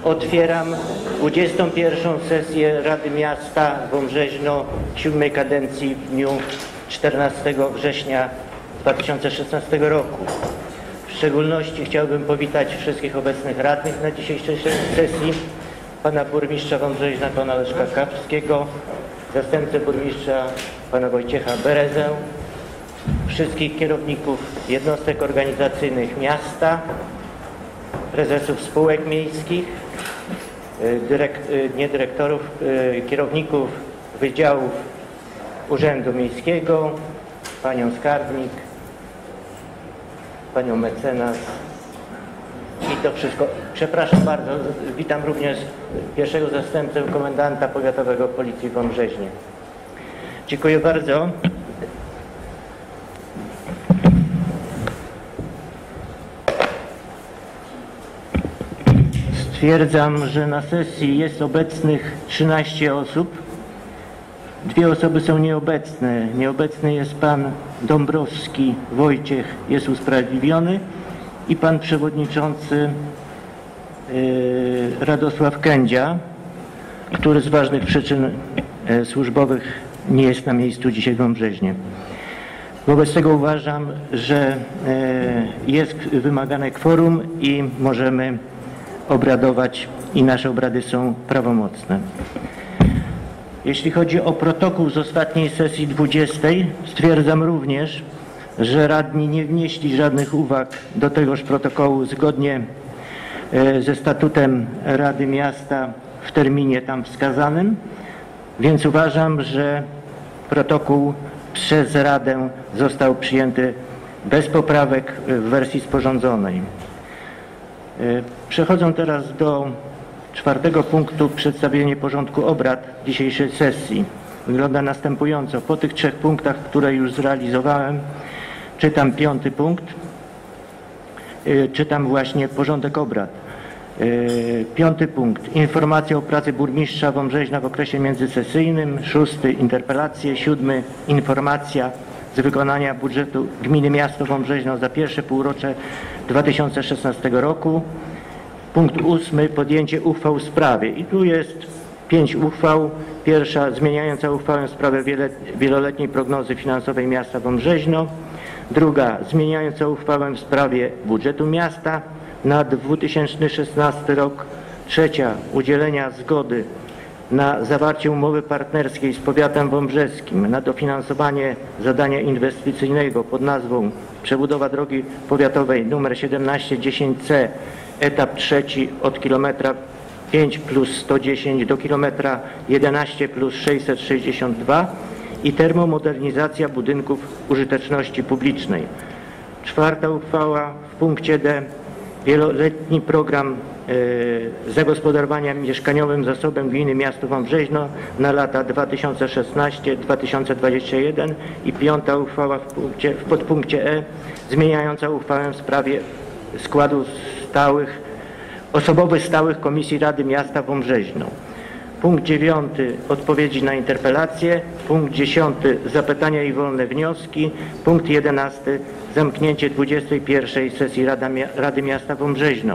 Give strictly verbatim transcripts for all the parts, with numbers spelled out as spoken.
Otwieram dwudziestą pierwszą sesję Rady Miasta Wąbrzeźno siódmej kadencji w dniu czternastego września dwa tysiące szesnastego roku. W szczególności chciałbym powitać wszystkich obecnych radnych na dzisiejszej sesji, pana burmistrza Wąbrzeźna, pana Leszka Kapskiego, zastępcę burmistrza, pana Wojciecha Berezę, wszystkich kierowników jednostek organizacyjnych miasta, prezesów spółek miejskich, dyrekt, nie dyrektorów, kierowników wydziałów Urzędu Miejskiego, panią skarbnik, panią mecenas i to wszystko. Przepraszam bardzo, witam również pierwszego zastępcę komendanta powiatowego Policji w Wąbrzeźnie. Dziękuję bardzo. Stwierdzam, że na sesji jest obecnych trzynaście osób. Dwie osoby są nieobecne. Nieobecny jest pan Dąbrowski Wojciech, jest usprawiedliwiony, i pan przewodniczący yy, Radosław Kędzia, który z ważnych przyczyn yy, służbowych nie jest na miejscu dzisiaj w Wąbrzeźnie. Wobec tego uważam, że yy, jest wymagane kworum i możemy obradować i nasze obrady są prawomocne. Jeśli chodzi o protokół z ostatniej sesji dwudziestej, stwierdzam również, że radni nie wnieśli żadnych uwag do tegoż protokołu zgodnie ze statutem Rady Miasta w terminie tam wskazanym, więc uważam, że protokół przez Radę został przyjęty bez poprawek w wersji sporządzonej. Przechodzę teraz do czwartego punktu, przedstawienie porządku obrad dzisiejszej sesji. Wygląda następująco. Po tych trzech punktach, które już zrealizowałem, czytam piąty punkt. Czytam właśnie porządek obrad. Piąty punkt. Informacja o pracy burmistrza Wąbrzeźna w okresie międzysesyjnym. Szósty. Interpelacje. Siódmy. Informacja z wykonania budżetu gminy miasto Wąbrzeźno za pierwsze półrocze dwa tysiące szesnastego roku. Punkt ósmy. Podjęcie uchwał w sprawie. I tu jest pięć uchwał. Pierwsza zmieniająca uchwałę w sprawie wieloletniej prognozy finansowej miasta Wąbrzeźno. Druga zmieniająca uchwałę w sprawie budżetu miasta na dwa tysiące szesnasty rok. Trzecia udzielenia zgody na zawarcie umowy partnerskiej z powiatem wąbrzeskim na dofinansowanie zadania inwestycyjnego pod nazwą przebudowa drogi powiatowej nr siedemnaście dziesięć C, etap trzeci od kilometra pięć plus sto dziesięć do kilometra jedenaście plus sześćset sześćdziesiąt dwa i termomodernizacja budynków użyteczności publicznej. Czwarta uchwała w punkcie D. Wieloletni program y, zagospodarowania mieszkaniowym zasobem gminy miasto Wąbrzeźno na lata dwa tysiące szesnasty do dwa tysiące dwudziestego pierwszego i piąta uchwała w, punkcie, w podpunkcie E zmieniająca uchwałę w sprawie składu stałych, osobowych stałych Komisji Rady Miasta Wąbrzeźno. Punkt dziewiąty. Odpowiedzi na interpelacje. Punkt dziesiąty. Zapytania i wolne wnioski. Punkt jedenasty. Zamknięcie dwudziestej pierwszej sesji Rada, Rady Miasta Wąbrzeźno.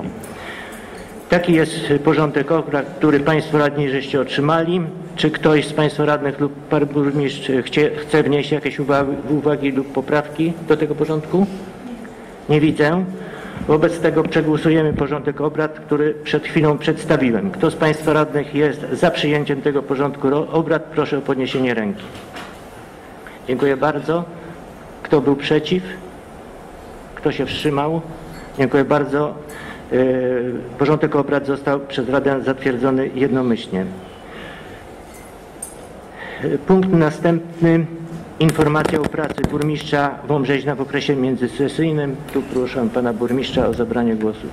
Taki jest porządek obrad, który Państwo radni żeście otrzymali. Czy ktoś z Państwa radnych lub pan burmistrz chce, chce wnieść jakieś uwagi, uwagi lub poprawki do tego porządku? Nie widzę. Wobec tego przegłosujemy porządek obrad, który przed chwilą przedstawiłem. Kto z Państwa radnych jest za przyjęciem tego porządku obrad, proszę o podniesienie ręki. Dziękuję bardzo. Kto był przeciw? Kto się wstrzymał? Dziękuję bardzo. Porządek obrad został przez Radę zatwierdzony jednomyślnie. Punkt następny. Informacja o pracy burmistrza Wąbrzeźna w okresie międzysesyjnym. Tu proszę pana burmistrza o zabranie głosu.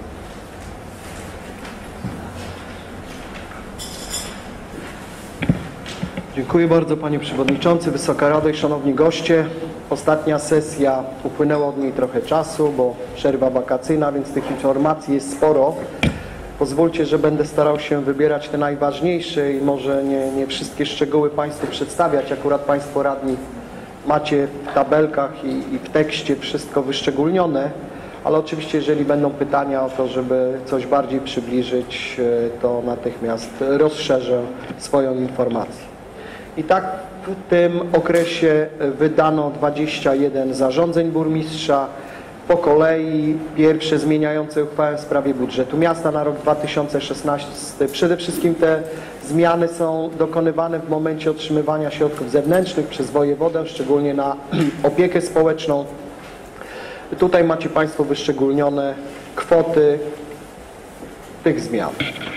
Dziękuję bardzo panie przewodniczący, Wysoka Rado i szanowni goście. Ostatnia sesja, upłynęło od niej trochę czasu, bo przerwa wakacyjna, więc tych informacji jest sporo. Pozwólcie, że będę starał się wybierać te najważniejsze i może nie, nie wszystkie szczegóły Państwu przedstawiać. Akurat Państwo radni macie w tabelkach i, i w tekście wszystko wyszczególnione, ale oczywiście jeżeli będą pytania o to, żeby coś bardziej przybliżyć, to natychmiast rozszerzę swoją informację. I tak w tym okresie wydano dwadzieścia jeden zarządzeń burmistrza. Po kolei pierwsze zmieniające uchwałę w sprawie budżetu miasta na rok dwa tysiące szesnasty. Przede wszystkim te zmiany są dokonywane w momencie otrzymywania środków zewnętrznych przez wojewodę, szczególnie na opiekę społeczną. Tutaj macie Państwo wyszczególnione kwoty tych zmian.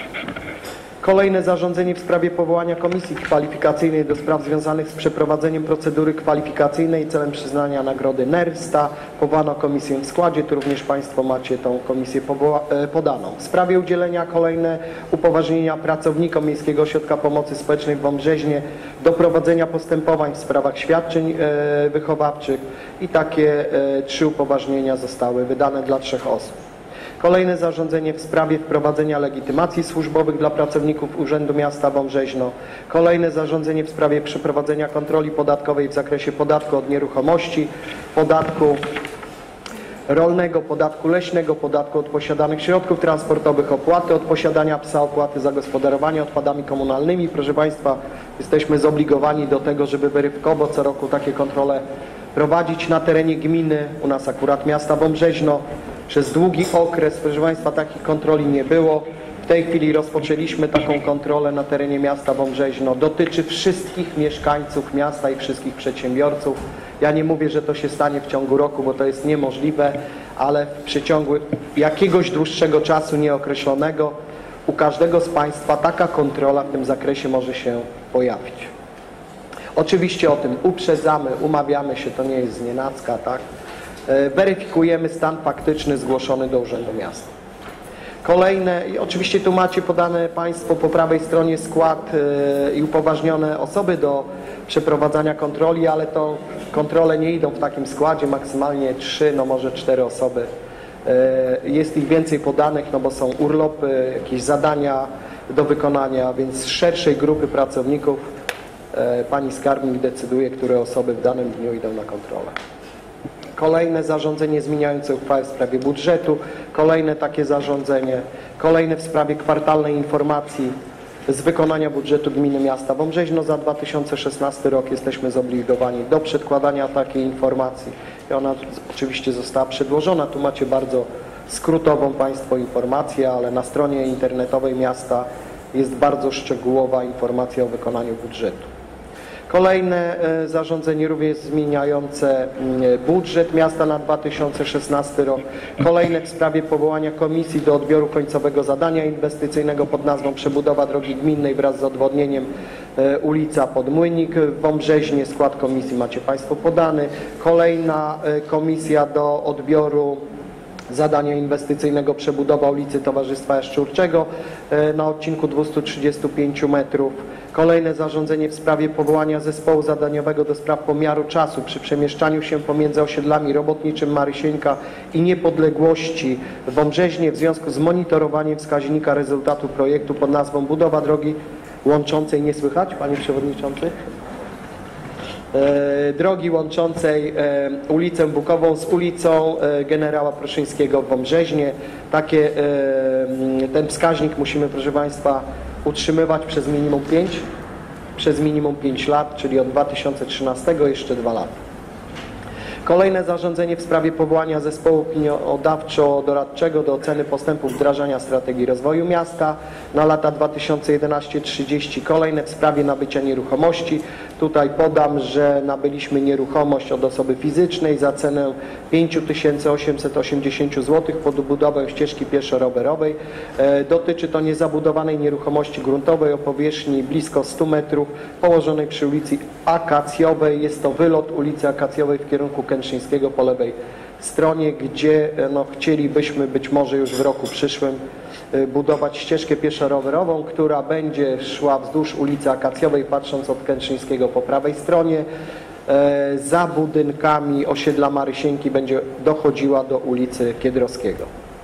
Kolejne zarządzenie w sprawie powołania komisji kwalifikacyjnej do spraw związanych z przeprowadzeniem procedury kwalifikacyjnej celem przyznania nagrody NERSTA. Powołano komisję w składzie, tu również Państwo macie tą komisję podaną. W sprawie udzielenia kolejne upoważnienia pracownikom Miejskiego Ośrodka Pomocy Społecznej w Wąbrzeźnie do prowadzenia postępowań w sprawach świadczeń wychowawczych i takie trzy upoważnienia zostały wydane dla trzech osób. Kolejne zarządzenie w sprawie wprowadzenia legitymacji służbowych dla pracowników Urzędu Miasta Wąbrzeźno. Kolejne zarządzenie w sprawie przeprowadzenia kontroli podatkowej w zakresie podatku od nieruchomości, podatku rolnego, podatku leśnego, podatku od posiadanych środków transportowych, opłaty od posiadania psa, opłaty za gospodarowanie odpadami komunalnymi. Proszę Państwa, jesteśmy zobligowani do tego, żeby weryfikowo co roku takie kontrole prowadzić na terenie gminy, u nas akurat miasta Wąbrzeźno. Przez długi okres, proszę Państwa, takich kontroli nie było. W tej chwili rozpoczęliśmy taką kontrolę na terenie miasta Wąbrzeźno. Dotyczy wszystkich mieszkańców miasta i wszystkich przedsiębiorców. Ja nie mówię, że to się stanie w ciągu roku, bo to jest niemożliwe, ale w przeciągu jakiegoś dłuższego czasu nieokreślonego u każdego z Państwa taka kontrola w tym zakresie może się pojawić. Oczywiście o tym uprzedzamy, umawiamy się, to nie jest znienacka, tak? Weryfikujemy stan faktyczny zgłoszony do Urzędu Miasta. Kolejne, i oczywiście tu macie podane Państwo po prawej stronie skład i upoważnione osoby do przeprowadzania kontroli, ale to kontrole nie idą w takim składzie, maksymalnie trzy, no może cztery osoby. Jest ich więcej podanych, no bo są urlopy, jakieś zadania do wykonania, więc z szerszej grupy pracowników Pani skarbnik decyduje, które osoby w danym dniu idą na kontrolę. Kolejne zarządzenie zmieniające uchwałę w sprawie budżetu, kolejne takie zarządzenie, kolejne w sprawie kwartalnej informacji z wykonania budżetu gminy miasta Wąbrzeźno za dwa tysiące szesnasty rok. Jesteśmy zobligowani do przedkładania takiej informacji i ona oczywiście została przedłożona. Tu macie bardzo skrótową Państwo informację, ale na stronie internetowej miasta jest bardzo szczegółowa informacja o wykonaniu budżetu. Kolejne zarządzenie również zmieniające budżet miasta na dwa tysiące szesnasty rok. Kolejne w sprawie powołania komisji do odbioru końcowego zadania inwestycyjnego pod nazwą przebudowa drogi gminnej wraz z odwodnieniem ulica Podmłynik w Wąbrzeźnie. Skład komisji macie Państwo podany. Kolejna komisja do odbioru zadania inwestycyjnego przebudowa ulicy Towarzystwa Jaszczurczego na odcinku dwieście trzydzieści pięć metrów. Kolejne zarządzenie w sprawie powołania zespołu zadaniowego do spraw pomiaru czasu przy przemieszczaniu się pomiędzy osiedlami Robotniczym Marysieńka i Niepodległości w Wąbrzeźnie w związku z monitorowaniem wskaźnika rezultatu projektu pod nazwą budowa drogi łączącej, nie słychać, Panie Przewodniczący? E, drogi łączącej e, ulicę Bukową z ulicą e, Generała Proszyńskiego w Wąbrzeźnie. Takie, e, ten wskaźnik musimy, proszę Państwa, utrzymywać przez minimum pięć, przez minimum pięć lat, czyli od dwa tysiące trzynastego jeszcze dwa lata. Kolejne zarządzenie w sprawie powołania zespołu opiniodawczo-doradczego do oceny postępów wdrażania strategii rozwoju miasta na lata dwa tysiące jedenaście do dwa tysiące trzydziestego. Kolejne w sprawie nabycia nieruchomości. Tutaj podam, że nabyliśmy nieruchomość od osoby fizycznej za cenę pięć tysięcy osiemset osiemdziesiąt złotych pod budowę ścieżki pieszo-rowerowej. E, dotyczy to niezabudowanej nieruchomości gruntowej o powierzchni blisko stu metrów położonej przy ulicy Akacjowej. Jest to wylot ulicy Akacjowej w kierunku Kętrzyńskiego po lewej stronie, gdzie no, chcielibyśmy być może już w roku przyszłym budować ścieżkę pieszo-rowerową, która będzie szła wzdłuż ulicy Akacjowej, patrząc od Kętrzyńskiego po prawej stronie. E, za budynkami osiedla Marysieńki będzie dochodziła do ulicy Kiedrowskiego.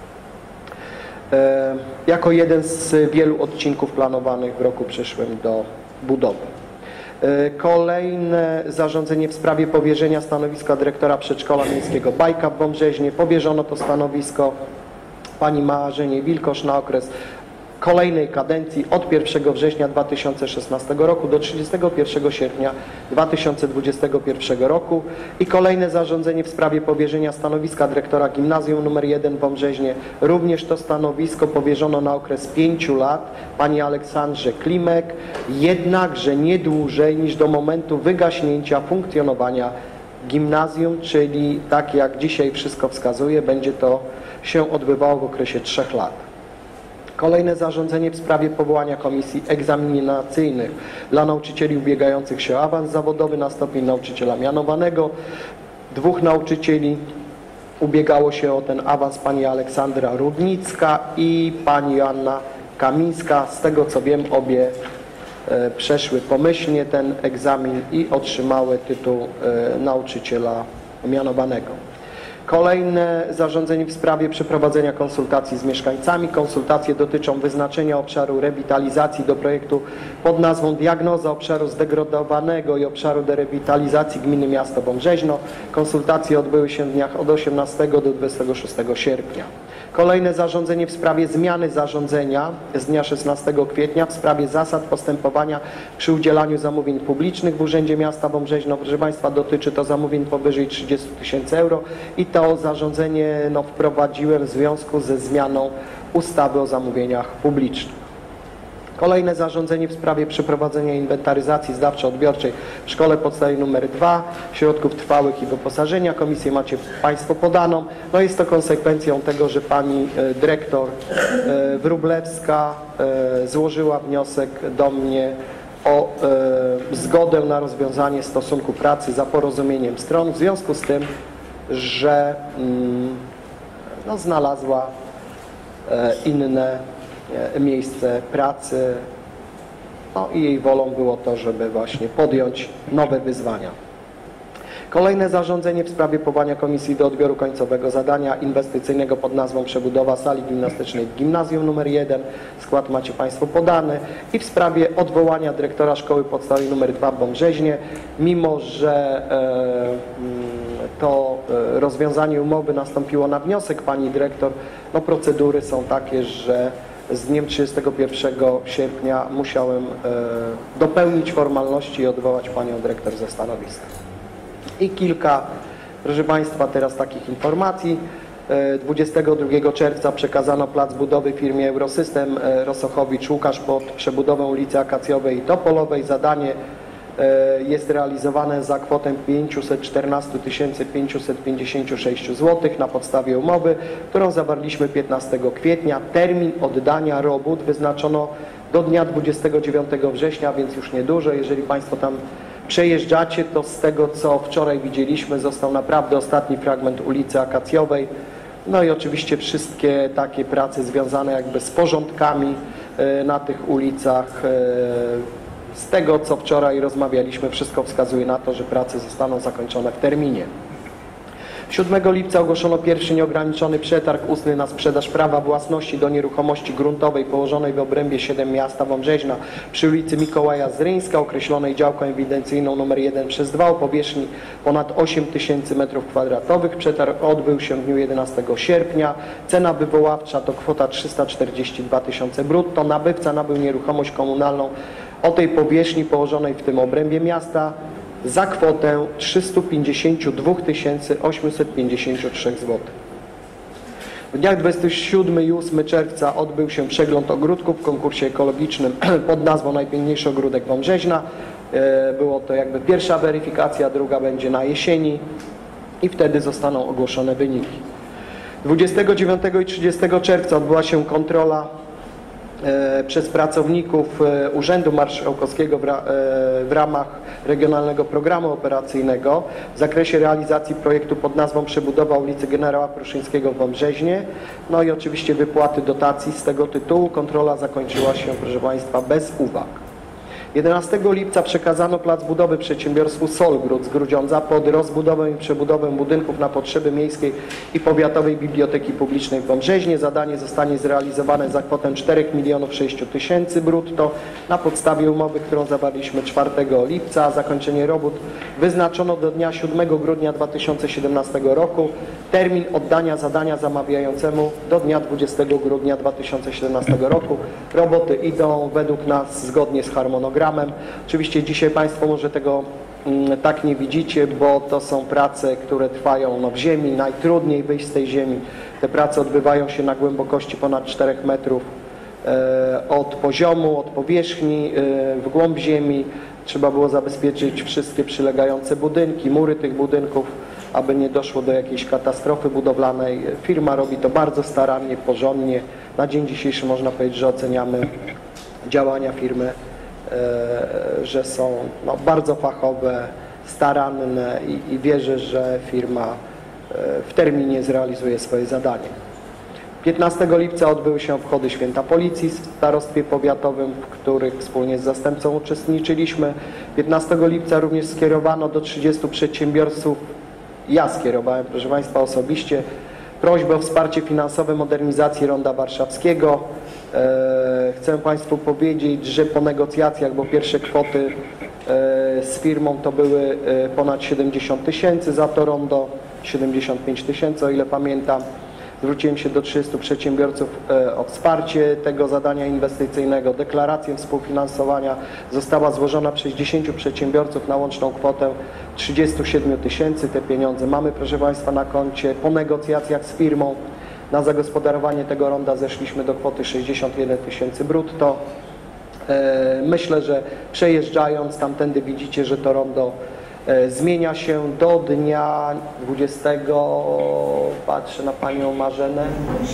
E, jako jeden z wielu odcinków planowanych w roku przyszłym do budowy. Kolejne zarządzenie w sprawie powierzenia stanowiska dyrektora przedszkola miejskiego Bajka w Wąbrzeźnie. Powierzono to stanowisko pani Marzenie Wilkosz na okres kolejnej kadencji od pierwszego września dwa tysiące szesnastego roku do trzydziestego pierwszego sierpnia dwa tysiące dwudziestego pierwszego roku. I kolejne zarządzenie w sprawie powierzenia stanowiska dyrektora gimnazjum nr jeden w Wąbrzeźnie. Również to stanowisko powierzono na okres pięciu lat pani Aleksandrze Klimek, jednakże nie dłużej niż do momentu wygaśnięcia funkcjonowania gimnazjum, czyli tak jak dzisiaj wszystko wskazuje, będzie to się odbywało w okresie trzech lat. Kolejne zarządzenie w sprawie powołania komisji egzaminacyjnych dla nauczycieli ubiegających się o awans zawodowy na stopień nauczyciela mianowanego. Dwóch nauczycieli ubiegało się o ten awans, pani Aleksandra Rudnicka i pani Joanna Kamińska. Z tego co wiem, obie e, przeszły pomyślnie ten egzamin i otrzymały tytuł e, nauczyciela mianowanego. Kolejne zarządzenie w sprawie przeprowadzenia konsultacji z mieszkańcami. Konsultacje dotyczą wyznaczenia obszaru rewitalizacji do projektu pod nazwą Diagnoza obszaru zdegradowanego i obszaru derewitalizacji gminy miasto Wąbrzeźno. Konsultacje odbyły się w dniach od osiemnastego do dwudziestego szóstego sierpnia. Kolejne zarządzenie w sprawie zmiany zarządzenia z dnia szesnastego kwietnia w sprawie zasad postępowania przy udzielaniu zamówień publicznych w Urzędzie Miasta Wąbrzeźno. Proszę Państwa, dotyczy to zamówień powyżej trzydziestu tysięcy euro i to zarządzenie no, wprowadziłem w związku ze zmianą ustawy o zamówieniach publicznych. Kolejne zarządzenie w sprawie przeprowadzenia inwentaryzacji zdawczo-odbiorczej w szkole podstawowej nr dwa, środków trwałych i wyposażenia. Komisję macie Państwo podaną. No jest to konsekwencją tego, że pani e, dyrektor e, Wróblewska e, złożyła wniosek do mnie o e, zgodę na rozwiązanie stosunku pracy za porozumieniem stron w związku z tym, że mm, no, znalazła e, inne miejsce pracy, no i jej wolą było to, żeby właśnie podjąć nowe wyzwania. Kolejne zarządzenie w sprawie powołania komisji do odbioru końcowego zadania inwestycyjnego pod nazwą przebudowa sali gimnastycznej w gimnazjum nr jeden. Skład macie Państwo podany. I w sprawie odwołania dyrektora szkoły podstawowej nr dwa w Wąbrzeźnie, mimo że e, to rozwiązanie umowy nastąpiło na wniosek pani dyrektor, no procedury są takie, że z dniem trzydziestego pierwszego sierpnia musiałem e, dopełnić formalności i odwołać panią dyrektor ze stanowiska. I kilka, proszę Państwa, teraz takich informacji. E, dwudziestego drugiego czerwca przekazano plac budowy firmie Eurosystem e, Rosochowicz Łukasz pod przebudowę ulicy Akacjowej i Topolowej. Zadanie e, jest realizowane za kwotę pięćset czternaście tysięcy pięćset pięćdziesiąt sześć złotych na podstawie umowy, którą zawarliśmy piętnastego kwietnia. Termin oddania robót wyznaczono do dnia dwudziestego dziewiątego września, więc już niedużo. Jeżeli Państwo tam przejeżdżacie, to z tego, co wczoraj widzieliśmy, został naprawdę ostatni fragment ulicy Akacjowej. No i oczywiście wszystkie takie prace związane jakby z porządkami na tych ulicach. Z tego, co wczoraj rozmawialiśmy, wszystko wskazuje na to, że prace zostaną zakończone w terminie. siódmego lipca ogłoszono pierwszy nieograniczony przetarg ustny na sprzedaż prawa własności do nieruchomości gruntowej położonej w obrębie siedem miasta Wąbrzeźna przy ulicy Mikołaja Zryńska, określonej działką ewidencyjną nr jeden przez dwa o powierzchni ponad osiem tysięcy metrów kwadratowych. Przetarg odbył się w dniu jedenastego sierpnia. Cena wywoławcza to kwota trzysta czterdzieści dwa tysiące brutto. Nabywca nabył nieruchomość komunalną o tej powierzchni położonej w tym obrębie miasta za kwotę trzysta pięćdziesiąt dwa tysiące osiemset pięćdziesiąt trzy złotych. W dniach dwudziestego siódmego i ósmego czerwca odbył się przegląd ogródków w konkursie ekologicznym pod nazwą Najpiękniejszy ogródek Wąbrzeźna. Było to jakby pierwsza weryfikacja, druga będzie na jesieni i wtedy zostaną ogłoszone wyniki. dwudziestego dziewiątego i trzydziestego czerwca odbyła się kontrola przez pracowników Urzędu Marszałkowskiego w ramach Regionalnego Programu Operacyjnego w zakresie realizacji projektu pod nazwą Przebudowa ulicy Generała Pruszyńskiego w Wąbrzeźnie. No i oczywiście wypłaty dotacji z tego tytułu. Kontrola zakończyła się, proszę Państwa, bez uwag. jedenastego lipca przekazano plac budowy przedsiębiorstwu Solgród z Grudziądza pod rozbudowę i przebudowę budynków na potrzeby miejskiej i powiatowej biblioteki publicznej w Wąbrzeźnie. Zadanie zostanie zrealizowane za kwotę czterech milionów sześciu tysięcy brutto na podstawie umowy, którą zawarliśmy czwartego lipca. Zakończenie robót wyznaczono do dnia siódmego grudnia dwa tysiące siedemnastego roku. Termin oddania zadania zamawiającemu do dnia dwudziestego grudnia dwa tysiące siedemnastego roku. Roboty idą według nas zgodnie z harmonogramem. Oczywiście dzisiaj Państwo może tego mm, tak nie widzicie, bo to są prace, które trwają no, w ziemi. Najtrudniej wyjść z tej ziemi. Te prace odbywają się na głębokości ponad czterech metrów e, od poziomu, od powierzchni, e, w głąb ziemi. Trzeba było zabezpieczyć wszystkie przylegające budynki, mury tych budynków, aby nie doszło do jakiejś katastrofy budowlanej. Firma robi to bardzo starannie, porządnie. Na dzień dzisiejszy można powiedzieć, że oceniamy działania firmy, że są no, bardzo fachowe, staranne i, i wierzę, że firma w terminie zrealizuje swoje zadanie. piętnastego lipca odbyły się obchody Święta Policji w Starostwie Powiatowym, w których wspólnie z zastępcą uczestniczyliśmy. piętnastego lipca również skierowano do trzydziestu przedsiębiorców, ja skierowałem, proszę Państwa, osobiście, prośbę o wsparcie finansowe modernizacji Ronda Warszawskiego. Chcę Państwu powiedzieć, że po negocjacjach, bo pierwsze kwoty z firmą to były ponad siedemdziesiąt tysięcy za to rondo, siedemdziesiąt pięć tysięcy, o ile pamiętam. Zwróciłem się do trzydziestu przedsiębiorców o wsparcie tego zadania inwestycyjnego. Deklarację współfinansowania została złożona przez dziesięciu przedsiębiorców na łączną kwotę trzydziestu siedmiu tysięcy. Te pieniądze mamy, proszę Państwa, na koncie. Po negocjacjach z firmą na zagospodarowanie tego ronda zeszliśmy do kwoty sześćdziesiąt jeden tysięcy brutto. Myślę, że przejeżdżając tamtędy widzicie, że to rondo zmienia się do dnia dwudziestego, patrzę na Panią Marzenę.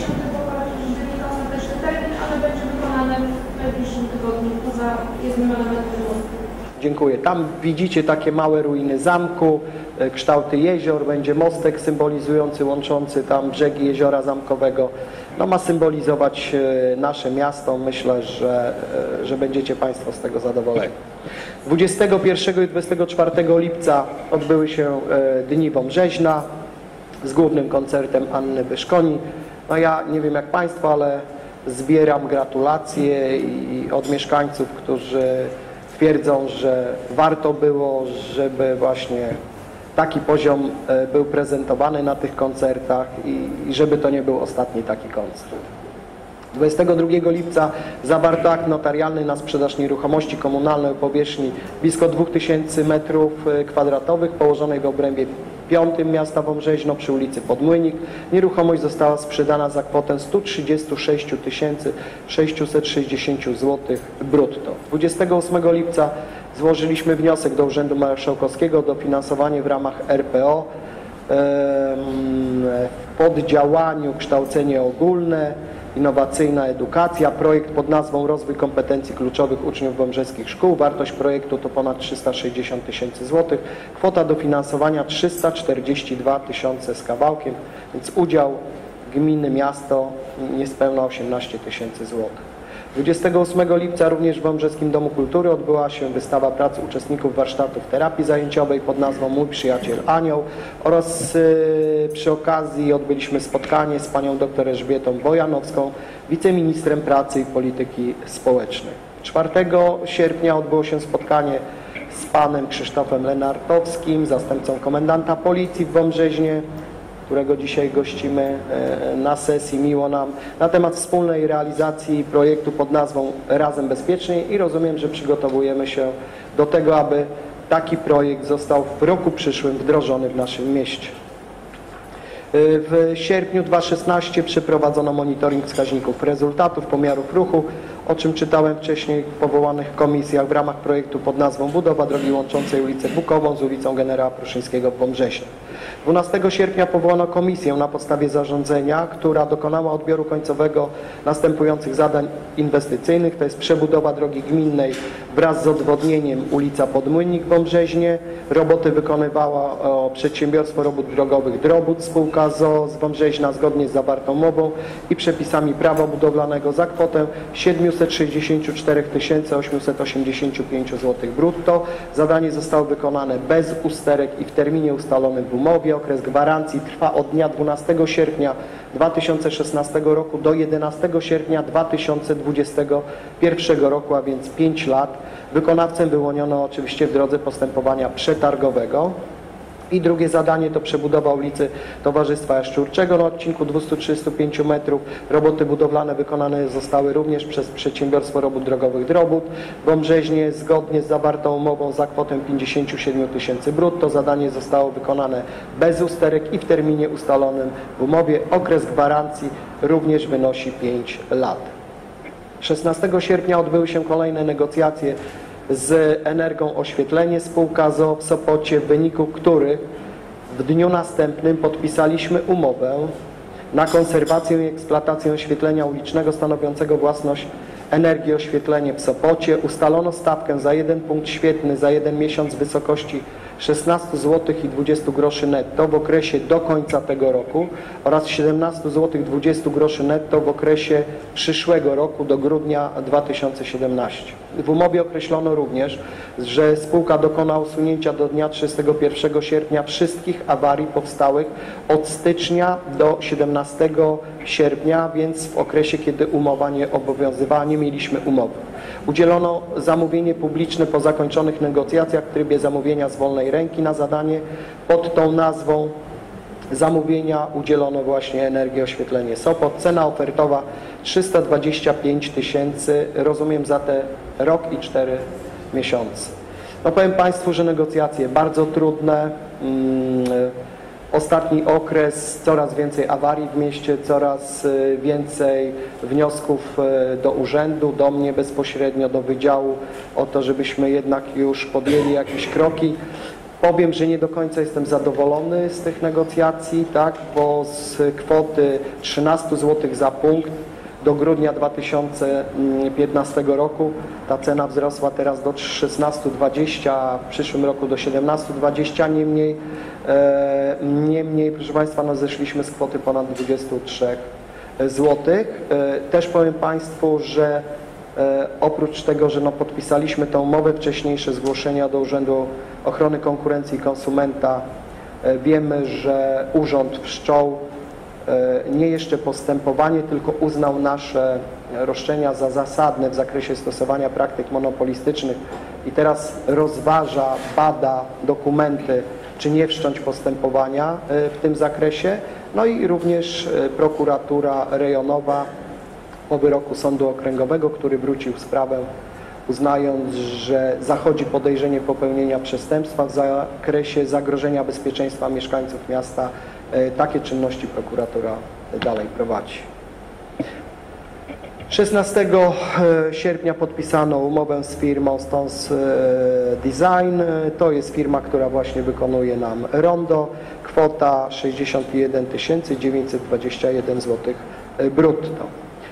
Ale będzie wykonane w najbliższym tygodniu poza jednym elementem. Dziękuję. Tam widzicie takie małe ruiny zamku, kształty jezior, będzie mostek symbolizujący, łączący tam brzegi jeziora zamkowego. No, ma symbolizować nasze miasto. Myślę, że, że będziecie Państwo z tego zadowoleni. dwudziestego pierwszego i dwudziestego czwartego lipca odbyły się Dni Wąbrzeźna z głównym koncertem Anny Byszkoni. No ja nie wiem jak Państwo, ale zbieram gratulacje i od mieszkańców, którzy twierdzą, że warto było, żeby właśnie taki poziom był prezentowany na tych koncertach i, i żeby to nie był ostatni taki koncert. dwudziestego drugiego lipca zawarto akt notarialny na sprzedaż nieruchomości komunalnej o powierzchni blisko dwóch tysięcy metrów kwadratowych położonej w obrębie piątym miasta Wąbrzeźno przy ulicy Podmłynik. Nieruchomość została sprzedana za kwotę stu trzydziestu sześciu tysięcy sześciuset sześćdziesięciu złotych brutto. dwudziestego ósmego lipca złożyliśmy wniosek do Urzędu Marszałkowskiego o dofinansowanie w ramach R P O w poddziałaniu kształcenie ogólne, innowacyjna edukacja, projekt pod nazwą Rozwój kompetencji kluczowych uczniów wąbrzeskich szkół. Wartość projektu to ponad trzysta sześćdziesiąt tysięcy złotych. Kwota dofinansowania trzysta czterdzieści dwa tysiące z kawałkiem, więc udział gminy, miasto niespełna osiemnaście tysięcy złotych. dwudziestego ósmego lipca również w Wąbrzeskim Domu Kultury odbyła się wystawa prac uczestników warsztatów terapii zajęciowej pod nazwą Mój Przyjaciel Anioł oraz yy, przy okazji odbyliśmy spotkanie z panią dr Elżbietą Bojanowską, wiceministrem pracy i polityki społecznej. czwartego sierpnia odbyło się spotkanie z panem Krzysztofem Lenartowskim, zastępcą komendanta policji w Wąbrzeźnie, którego dzisiaj gościmy na sesji, miło nam, na temat wspólnej realizacji projektu pod nazwą Razem Bezpieczniej i rozumiem, że przygotowujemy się do tego, aby taki projekt został w roku przyszłym wdrożony w naszym mieście. W sierpniu dwa tysiące szesnastego przeprowadzono monitoring wskaźników rezultatów pomiarów ruchu, o czym czytałem wcześniej w powołanych komisjach w ramach projektu pod nazwą Budowa drogi łączącej ulicę Bukową z ulicą Generała Pruszyńskiego w Wąbrzeźnie. dwunastego sierpnia powołano komisję na podstawie zarządzenia, która dokonała odbioru końcowego następujących zadań inwestycyjnych, to jest przebudowa drogi gminnej wraz z odwodnieniem ulica Podmłynik w Wąbrzeźnie. Roboty wykonywała Przedsiębiorstwo Robót Drogowych Drobud, spółka z o o z Wąbrzeźna zgodnie z zawartą umową i przepisami prawa budowlanego za kwotę siedemset sześćdziesiąt cztery tysiące osiemset osiemdziesiąt pięć złotych brutto. Zadanie zostało wykonane bez usterek i w terminie ustalonym w umowie. Okres gwarancji trwa od dnia dwunastego sierpnia dwa tysiące szesnastego roku do jedenastego sierpnia dwa tysiące dwudziestego pierwszego roku, a więc pięć lat. Wykonawcę wyłoniono oczywiście w drodze postępowania przetargowego. I drugie zadanie to przebudowa ulicy Towarzystwa Jaszczurczego na odcinku dwieście trzydzieści pięć metrów. Roboty budowlane wykonane zostały również przez Przedsiębiorstwo Robót Drogowych Drobud w Wąbrzeźnie zgodnie z zawartą umową za kwotę pięćdziesiąt siedem tysięcy brutto. Zadanie zostało wykonane bez usterek i w terminie ustalonym w umowie. Okres gwarancji również wynosi pięć lat. szesnastego sierpnia odbyły się kolejne negocjacje z Energą Oświetlenie, spółka z o o w Sopocie, w wyniku których w dniu następnym podpisaliśmy umowę na konserwację i eksploatację oświetlenia ulicznego stanowiącego własność Energii Oświetlenie w Sopocie. Ustalono stawkę za jeden punkt świetlny za jeden miesiąc w wysokości szesnaście złotych i dwadzieścia groszy netto w okresie do końca tego roku oraz siedemnaście złotych dwadzieścia groszy netto w okresie przyszłego roku do grudnia dwa tysiące siedemnastego. W umowie określono również, że spółka dokona usunięcia do dnia trzydziestego pierwszego sierpnia wszystkich awarii powstałych od stycznia do siedemnastego sierpnia, więc w okresie, kiedy umowa nie obowiązywała, nie mieliśmy umowy. Udzielono zamówienie publiczne po zakończonych negocjacjach w trybie zamówienia z wolnej ręki na zadanie pod tą nazwą zamówienia udzielono właśnie Energię Oświetlenie Sopot. Cena ofertowa trzysta dwadzieścia pięć tysięcy, rozumiem, za te rok i cztery miesiące. No powiem Państwu, że negocjacje bardzo trudne. Ostatni okres, coraz więcej awarii w mieście, coraz więcej wniosków do urzędu, do mnie bezpośrednio, do wydziału o to, żebyśmy jednak już podjęli jakieś kroki. Powiem, że nie do końca jestem zadowolony z tych negocjacji, tak, bo z kwoty trzynaście złotych za punkt do grudnia dwa tysiące piętnastego roku ta cena wzrosła teraz do szesnaście dwadzieścia, a w przyszłym roku do siedemnaście dwadzieścia, niemniej, e, niemniej proszę Państwa, no zeszliśmy z kwoty ponad dwadzieścia trzy złotych. E, też powiem Państwu, że e, oprócz tego, że no podpisaliśmy tę umowę, wcześniejsze zgłoszenia do Urzędu Ochrony Konkurencji i Konsumenta, e, wiemy, że Urząd Wszczął nie jeszcze postępowanie, tylko uznał nasze roszczenia za zasadne w zakresie stosowania praktyk monopolistycznych i teraz rozważa, bada dokumenty, czy nie wszcząć postępowania w tym zakresie. No i również prokuratura rejonowa po wyroku Sądu Okręgowego, który wrócił sprawę, uznając, że zachodzi podejrzenie popełnienia przestępstwa w zakresie zagrożenia bezpieczeństwa mieszkańców miasta. Takie czynności prokuratura dalej prowadzi. szesnastego sierpnia podpisano umowę z firmą Stones Design. To jest firma, która właśnie wykonuje nam rondo. Kwota sześćdziesiąt jeden tysięcy dziewięćset dwadzieścia jeden złotych brutto.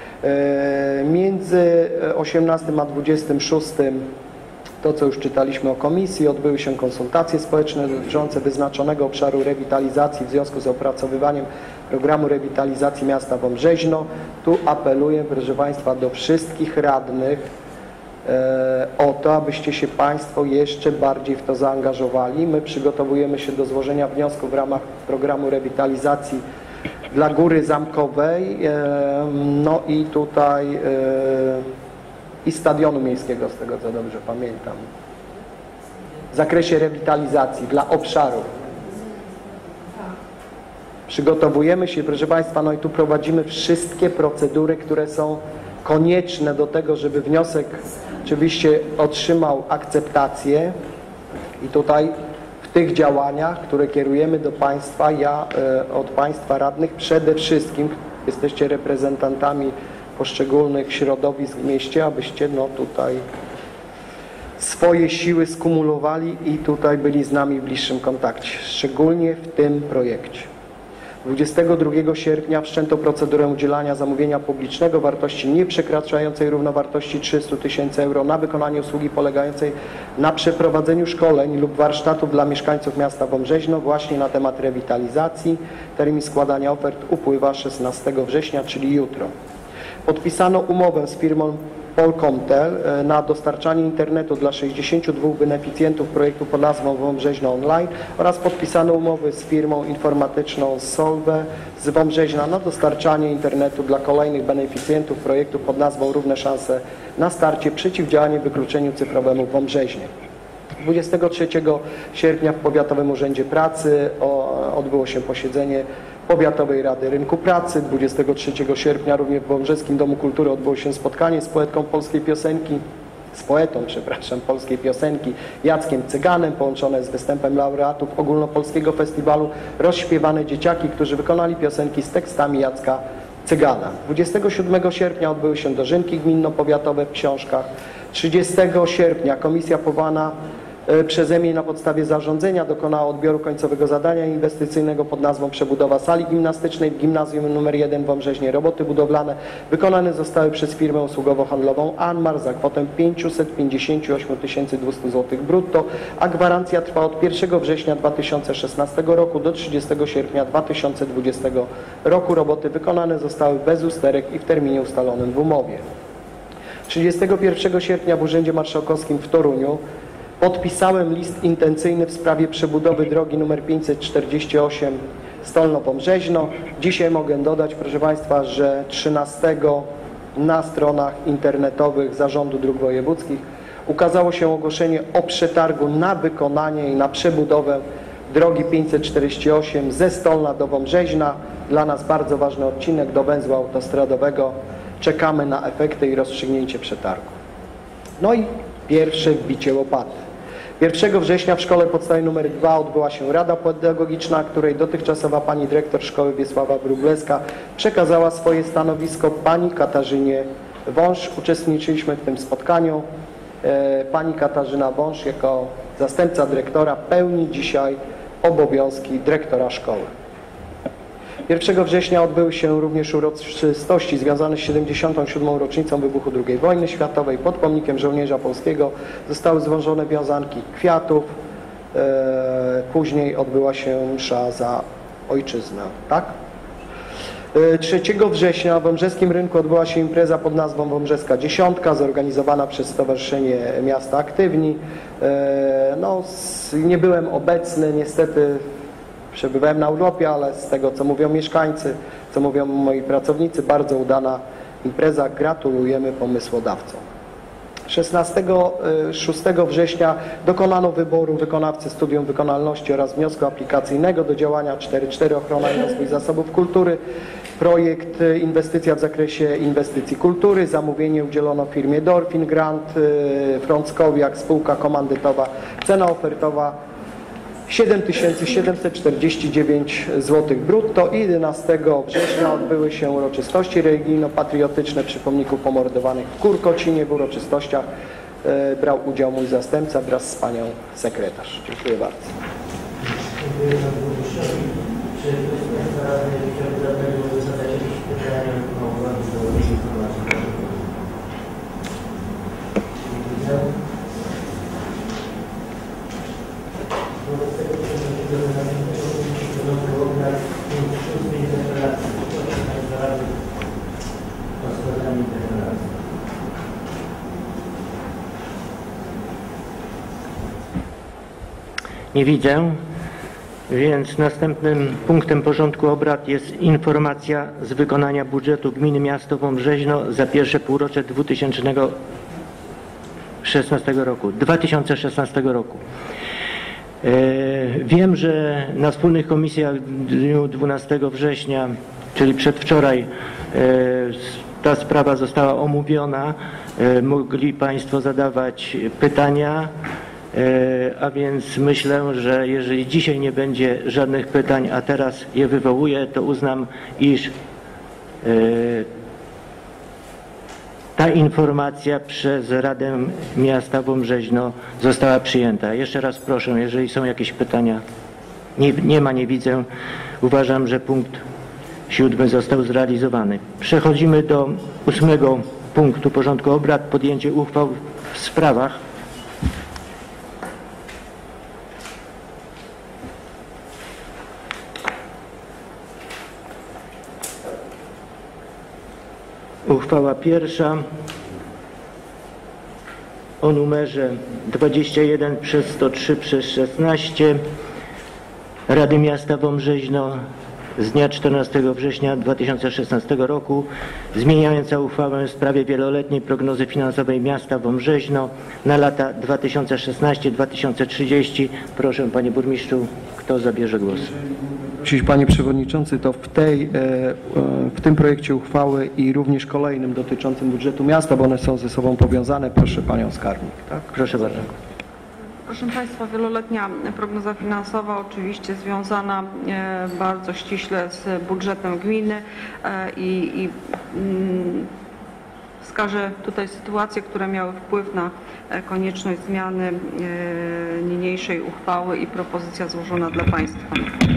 Między osiemnastym a dwudziestym szóstym, to co już czytaliśmy o komisji, odbyły się konsultacje społeczne dotyczące wyznaczonego obszaru rewitalizacji w związku z opracowywaniem programu rewitalizacji miasta Wąbrzeźno. Tu apeluję, proszę Państwa, do wszystkich radnych e, o to, abyście się Państwo jeszcze bardziej w to zaangażowali. My przygotowujemy się do złożenia wniosku w ramach programu rewitalizacji dla Góry Zamkowej, e, no i tutaj e, i stadionu miejskiego, z tego co dobrze pamiętam, w zakresie rewitalizacji dla obszarów. Przygotowujemy się, proszę Państwa, no i tu prowadzimy wszystkie procedury, które są konieczne do tego, żeby wniosek oczywiście otrzymał akceptację i tutaj w tych działaniach, które kierujemy do Państwa, ja e, od Państwa radnych przede wszystkim, jesteście reprezentantami poszczególnych środowisk w mieście, abyście no tutaj swoje siły skumulowali i tutaj byli z nami w bliższym kontakcie, szczególnie w tym projekcie. dwudziestego drugiego sierpnia wszczęto procedurę udzielania zamówienia publicznego wartości nieprzekraczającej równowartości trzystu tysięcy euro na wykonanie usługi polegającej na przeprowadzeniu szkoleń lub warsztatów dla mieszkańców miasta Wąbrzeźno właśnie na temat rewitalizacji. Termin składania ofert upływa szesnastego września, czyli jutro. Podpisano umowę z firmą Polkomtel na dostarczanie internetu dla sześćdziesięciu dwóch beneficjentów projektu pod nazwą Wąbrzeźno Online oraz podpisano umowy z firmą informatyczną Solve z Wąbrzeźna na dostarczanie internetu dla kolejnych beneficjentów projektu pod nazwą Równe szanse na starcie przeciwdziałanie wykluczeniu cyfrowemu w Wąbrzeźnie. dwudziestego trzeciego sierpnia w Powiatowym Urzędzie Pracy odbyło się posiedzenie Powiatowej Rady Rynku Pracy. dwudziestego trzeciego sierpnia również w Wąbrzeskim Domu Kultury odbyło się spotkanie z poetką polskiej piosenki, z poetą, przepraszam, polskiej piosenki Jackiem Cyganem, połączone z występem laureatów Ogólnopolskiego Festiwalu Rozśpiewane Dzieciaki, którzy wykonali piosenki z tekstami Jacka Cygana. dwudziestego siódmego sierpnia odbyły się dożynki gminno-powiatowe w Książkach. trzydziestego sierpnia komisja powołana przeze mnie na podstawie zarządzenia dokonała odbioru końcowego zadania inwestycyjnego pod nazwą przebudowa sali gimnastycznej w gimnazjum nr jeden w Wąbrzeźnie. Roboty budowlane wykonane zostały przez firmę usługowo-handlową Anmar za kwotę pięćset pięćdziesiąt osiem tysięcy dwieście złotych brutto, a gwarancja trwa od pierwszego września dwa tysiące szesnastego roku do trzydziestego sierpnia dwa tysiące dwudziestego roku. Roboty wykonane zostały bez usterek i w terminie ustalonym w umowie. trzydziestego pierwszego sierpnia w Urzędzie Marszałkowskim w Toruniu podpisałem list intencyjny w sprawie przebudowy drogi nr pięćset czterdzieści osiem Stolno-Wąbrzeźno. Dzisiaj mogę dodać, proszę Państwa, że trzynastego na stronach internetowych Zarządu Dróg Wojewódzkich ukazało się ogłoszenie o przetargu na wykonanie i na przebudowę drogi pięćset czterdzieści osiem ze Stolna do Wąbrzeźna. Dla nas bardzo ważny odcinek do węzła autostradowego. Czekamy na efekty i rozstrzygnięcie przetargu. No i pierwsze wbicie łopaty. pierwszego września w szkole podstawowej nr dwa odbyła się Rada Pedagogiczna, której dotychczasowa pani dyrektor szkoły Wiesława Wróblewska przekazała swoje stanowisko pani Katarzynie Wąż. Uczestniczyliśmy w tym spotkaniu. Pani Katarzyna Wąż jako zastępca dyrektora pełni dzisiaj obowiązki dyrektora szkoły. pierwszego września odbyły się również uroczystości związane z siedemdziesiątą siódmą rocznicą wybuchu drugiej wojny światowej. Pod pomnikiem żołnierza polskiego zostały złożone wiązanki kwiatów. Później odbyła się msza za ojczyznę. Tak? trzeciego września w Wąbrzeskim Rynku odbyła się impreza pod nazwą Wąbrzeska Dziesiątka, zorganizowana przez Stowarzyszenie Miasta Aktywni. No, nie byłem obecny, niestety przebywałem na urlopie, ale z tego, co mówią mieszkańcy, co mówią moi pracownicy, bardzo udana impreza. Gratulujemy pomysłodawcom. szesnastego szóstego września dokonano wyboru wykonawcy studium wykonalności oraz wniosku aplikacyjnego do działania cztery cztery Ochrona i rozwój zasobów kultury. Projekt inwestycja w zakresie inwestycji kultury. Zamówienie udzielono firmie Dorfin Grant, Frąckowiak, spółka komandytowa. Cena ofertowa siedem tysięcy siedemset czterdzieści dziewięć złotych brutto. I jedenastego września odbyły się uroczystości religijno-patriotyczne przy pomniku pomordowanych w Kurkocinie. W uroczystościach e, brał udział mój zastępca wraz z panią sekretarz. Dziękuję bardzo. Dziękuję panu burmistrzowi. Czy ktoś z Państwa radnych chciałby zadać jakieś pytania o uwagi do informacji? Nie widzę. Wobec tego przechodzimy do następnego porządku obrad punkt szósty interpelacji. Proszę Państwa radnych o składanie interpelacji. Nie widzę, więc następnym punktem porządku obrad jest informacja z wykonania budżetu Gminy Miasto Wąbrzeźno za pierwsze półrocze dwa tysiące szesnastego roku. dwa tysiące szesnastego roku. Wiem, że na wspólnych komisjach w dniu dwunastego września, czyli przedwczoraj, ta sprawa została omówiona. Mogli Państwo zadawać pytania, a więc myślę, że jeżeli dzisiaj nie będzie żadnych pytań, a teraz je wywołuję, to uznam, iż ta informacja przez Radę Miasta Wąbrzeźno została przyjęta. Jeszcze raz proszę, jeżeli są jakieś pytania. Nie, nie ma, nie widzę. Uważam, że punkt siódmy został zrealizowany. Przechodzimy do ósmego punktu porządku obrad. Podjęcie uchwał w sprawach. Uchwała pierwsza o numerze dwadzieścia jeden przez sto trzy przez szesnaście Rady Miasta Wąbrzeźno z dnia czternastego września dwa tysiące szesnastego roku zmieniająca uchwałę w sprawie wieloletniej prognozy finansowej miasta Wąbrzeźno na lata dwa tysiące szesnasty do dwa tysiące trzydziestego. Proszę, panie burmistrzu, kto zabierze głos? Prosić, panie przewodniczący, to w, tej, w tym projekcie uchwały i również kolejnym dotyczącym budżetu miasta, bo one są ze sobą powiązane, proszę panią skarbnik. Tak? Proszę bardzo. Proszę Państwa, wieloletnia prognoza finansowa oczywiście związana e, bardzo ściśle z budżetem gminy e, i, i mm, wskażę tutaj sytuacje, które miały wpływ na e, konieczność zmiany e, niniejszej uchwały i propozycja złożona dla Państwa.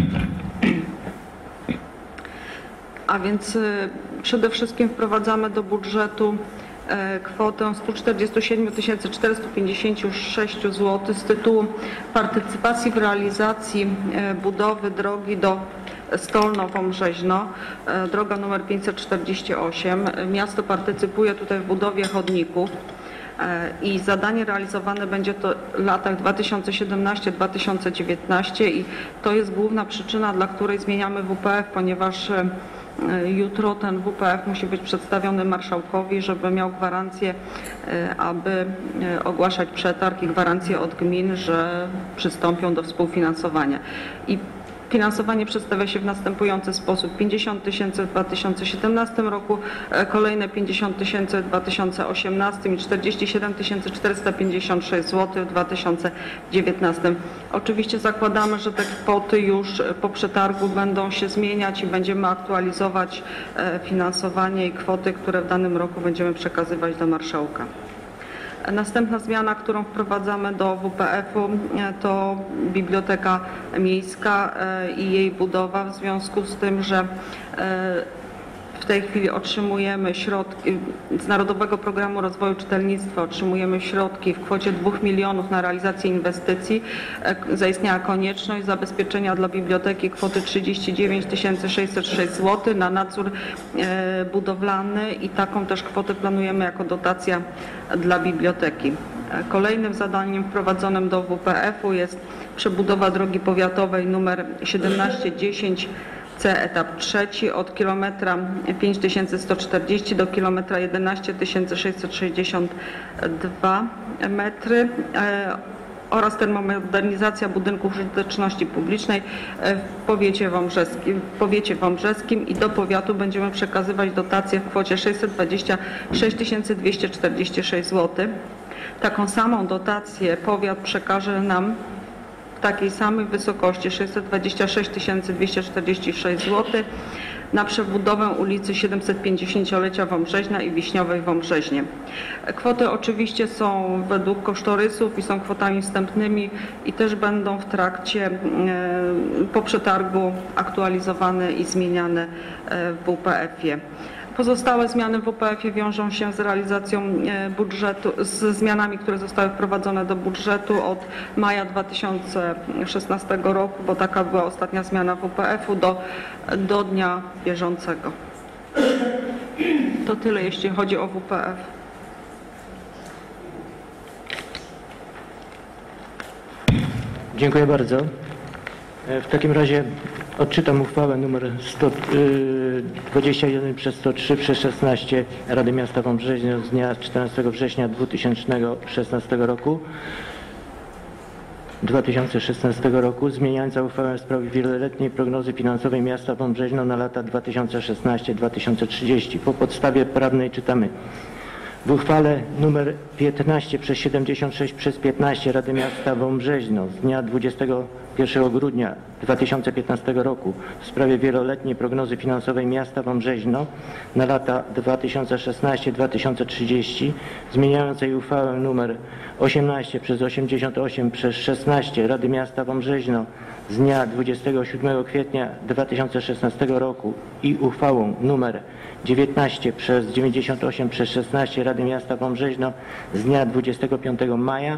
A więc e, przede wszystkim wprowadzamy do budżetu kwotę sto czterdzieści siedem tysięcy czterysta pięćdziesiąt sześć złotych z tytułu partycypacji w realizacji budowy drogi do Stolno-Wąbrzeźno, droga numer pięćset czterdzieści osiem. Miasto partycypuje tutaj w budowie chodników i zadanie realizowane będzie to w latach dwa tysiące siedemnastym do dwa tysiące dziewiętnastego i to jest główna przyczyna, dla której zmieniamy W P F, ponieważ jutro ten W P F musi być przedstawiony marszałkowi, żeby miał gwarancję, aby ogłaszać przetarg i gwarancję od gmin, że przystąpią do współfinansowania. I finansowanie przedstawia się w następujący sposób. pięćdziesiąt tysięcy w dwa tysiące siedemnastym roku, kolejne pięćdziesiąt tysięcy w dwa tysiące osiemnastym i czterdzieści siedem tysięcy czterysta pięćdziesiąt sześć złotych w dwa tysiące dziewiętnastym. Oczywiście zakładamy, że te kwoty już po przetargu będą się zmieniać i będziemy aktualizować finansowanie i kwoty, które w danym roku będziemy przekazywać do marszałka. Następna zmiana, którą wprowadzamy do W P F-u, to Biblioteka Miejska i jej budowa, w związku z tym, że w tej chwili otrzymujemy środki z Narodowego Programu Rozwoju Czytelnictwa, otrzymujemy środki w kwocie dwóch milionów na realizację inwestycji. Zaistniała konieczność zabezpieczenia dla biblioteki kwoty trzydzieści dziewięć tysięcy sześćset sześć złotych na nadzór budowlany i taką też kwotę planujemy jako dotacja dla biblioteki. Kolejnym zadaniem wprowadzonym do W P F-u jest przebudowa drogi powiatowej numer siedemnaście dziesięć C, etap trzeci, od kilometra pięć tysięcy sto czterdzieści do kilometra jedenaście tysięcy sześćset sześćdziesiąt dwa metry oraz termomodernizacja budynków użyteczności publicznej w powiecie wąbrzeskim, w powiecie wąbrzeskim i do powiatu będziemy przekazywać dotacje w kwocie sześćset dwadzieścia sześć tysięcy dwieście czterdzieści sześć złotych. Taką samą dotację powiat przekaże nam w takiej samej wysokości sześćset dwadzieścia sześć tysięcy dwieście czterdzieści sześć złotych na przebudowę ulicy siedemsetpięćdziesięciolecia Wąbrzeźna i Wiśniowej w Wąbrzeźnie. Kwoty oczywiście są według kosztorysów i są kwotami wstępnymi i też będą w trakcie po przetargu aktualizowane i zmieniane w W P F-ie. Pozostałe zmiany w W P F-ie wiążą się z realizacją budżetu, z zmianami, które zostały wprowadzone do budżetu od maja dwa tysiące szesnastego roku, bo taka była ostatnia zmiana W P F-u do, do dnia bieżącego. To tyle, jeśli chodzi o W P F. Dziękuję bardzo. W takim razie odczytam uchwałę nr sto dwadzieścia jeden przez sto trzy przez szesnaście Rady Miasta Wąbrzeźno z dnia czternastego września dwa tysiące szesnastego roku. dwa tysiące szesnastego roku zmieniająca uchwałę w sprawie wieloletniej prognozy finansowej miasta Wąbrzeźno na lata dwa tysiące szesnasty do dwa tysiące trzydziestego. Po podstawie prawnej czytamy. W uchwale nr piętnaście przez siedemdziesiąt sześć przez piętnaście Rady Miasta Wąbrzeźno z dnia dwudziestego pierwszego grudnia dwa tysiące piętnastego roku w sprawie wieloletniej prognozy finansowej miasta Wąbrzeźno na lata dwa tysiące szesnaście do dwa tysiące trzydziestego, zmieniającej uchwałę nr osiemnaście przez osiemdziesiąt osiem przez szesnaście Rady Miasta Wąbrzeźno z dnia dwudziestego siódmego kwietnia dwa tysiące szesnastego roku i uchwałą nr dziewiętnaście przez dziewięćdziesiąt osiem przez szesnaście Rady Miasta Wąbrzeźno z dnia dwudziestego piątego maja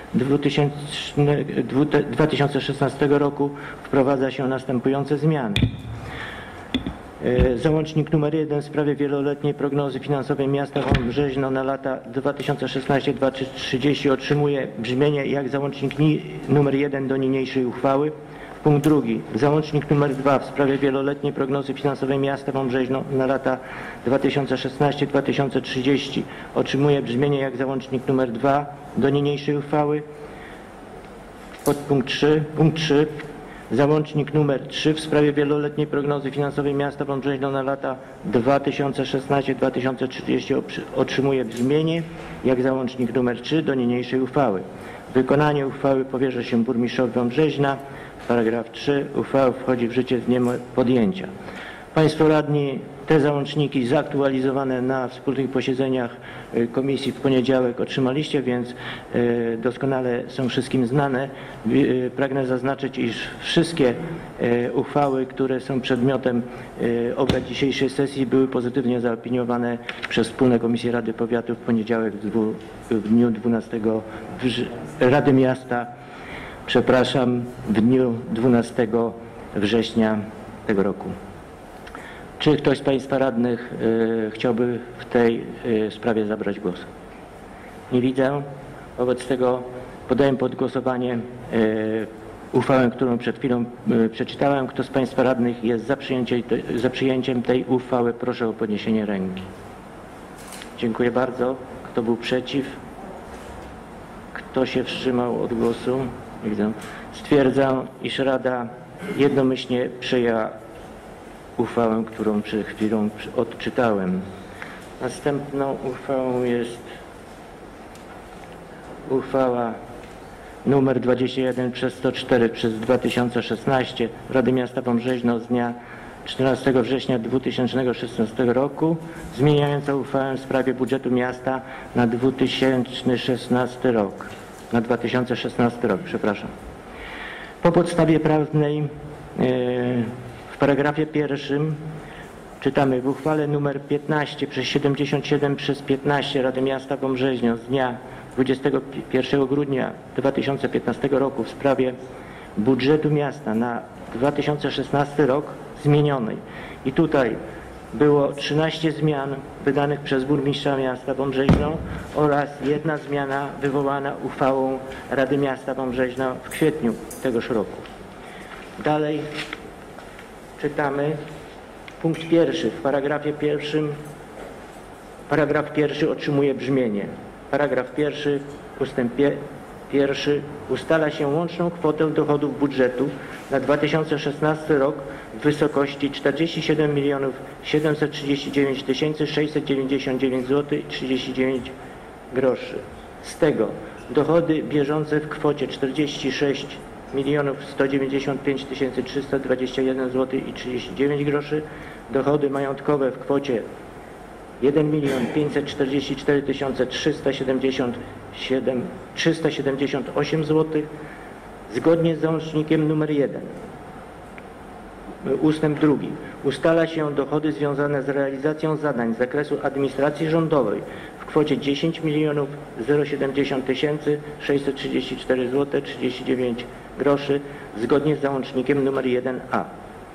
dwa tysiące szesnastego roku wprowadza się następujące zmiany. Załącznik nr jeden w sprawie wieloletniej prognozy finansowej miasta Wąbrzeźno na lata dwa tysiące szesnaście do dwa tysiące trzydziestego otrzymuje brzmienie jak załącznik nr jeden do niniejszej uchwały. Punkt drugi. Załącznik nr dwa w sprawie wieloletniej prognozy finansowej miasta Wąbrzeźno na lata dwa tysiące szesnaście do dwa tysiące trzydziestego otrzymuje brzmienie jak załącznik nr dwa do niniejszej uchwały. Podpunkt trzy. Punkt trzy. Załącznik nr trzy w sprawie wieloletniej prognozy finansowej miasta Wąbrzeźno na lata dwa tysiące szesnaście do dwa tysiące trzydziestego otrzymuje brzmienie jak załącznik nr trzy do niniejszej uchwały. Wykonanie uchwały powierza się burmistrzowi Wąbrzeźna. Paragraf trzy. Uchwała wchodzi w życie z dniem podjęcia. Państwo radni te załączniki zaktualizowane na wspólnych posiedzeniach komisji w poniedziałek otrzymaliście, więc doskonale są wszystkim znane. Pragnę zaznaczyć, iż wszystkie uchwały, które są przedmiotem obrad dzisiejszej sesji, były pozytywnie zaopiniowane przez wspólne komisje Rady Powiatu w poniedziałek w dniu dwunastego Rady Miasta. Przepraszam, w dniu dwunastego września tego roku. Czy ktoś z Państwa radnych y, chciałby w tej y, sprawie zabrać głos? Nie widzę. Wobec tego podaję pod głosowanie y, uchwałę, którą przed chwilą y, przeczytałem. Kto z Państwa radnych jest za, przyjęcie, za przyjęciem tej uchwały, proszę o podniesienie ręki. Dziękuję bardzo. Kto był przeciw? Kto się wstrzymał od głosu? Widzę. Stwierdzam, iż Rada jednomyślnie przyjęła uchwałę, którą przed chwilą odczytałem. Następną uchwałą jest uchwała nr dwadzieścia jeden przez sto cztery przez dwa tysiące szesnaście Rady Miasta Wąbrzeźno z dnia czternastego września dwa tysiące szesnastego roku, zmieniająca uchwałę w sprawie budżetu miasta na dwa tysiące szesnasty rok. Na dwa tysiące szesnasty rok, przepraszam. Po podstawie prawnej yy, w paragrafie pierwszym czytamy w uchwale nr piętnaście przez siedemdziesiąt siedem przez piętnaście Rady Miasta Wąbrzeźno z dnia dwudziestego pierwszego grudnia dwa tysiące piętnastego roku w sprawie budżetu miasta na dwa tysiące szesnasty rok zmienionej. I tutaj było trzynaście zmian wydanych przez burmistrza miasta Wąbrzeźno oraz jedna zmiana wywołana uchwałą Rady Miasta Wąbrzeźno w kwietniu tegoż roku. Dalej czytamy punkt pierwszy. W paragrafie pierwszym paragraf pierwszy otrzymuje brzmienie. Paragraf pierwszy, ustęp pierwszy ustala się łączną kwotę dochodów budżetu na dwa tysiące szesnasty rok w wysokości czterdzieści siedem milionów siedemset trzydzieści dziewięć tysięcy sześćset dziewięćdziesiąt dziewięć złotych i trzydzieści dziewięć groszy. Z tego dochody bieżące w kwocie czterdzieści sześć milionów sto dziewięćdziesiąt pięć tysięcy trzysta dwadzieścia jeden złotych i trzydzieści dziewięć groszy, dochody majątkowe w kwocie jeden milion pięćset czterdzieści cztery tysiące trzysta siedemdziesiąt osiem złotych zgodnie z załącznikiem numer jeden. Ustęp drugi. Ustala się dochody związane z realizacją zadań z zakresu administracji rządowej w kwocie dziesięć milionów siedemdziesiąt tysięcy sześćset trzydzieści cztery złotych trzydzieści dziewięć groszy zgodnie z załącznikiem numer jeden a.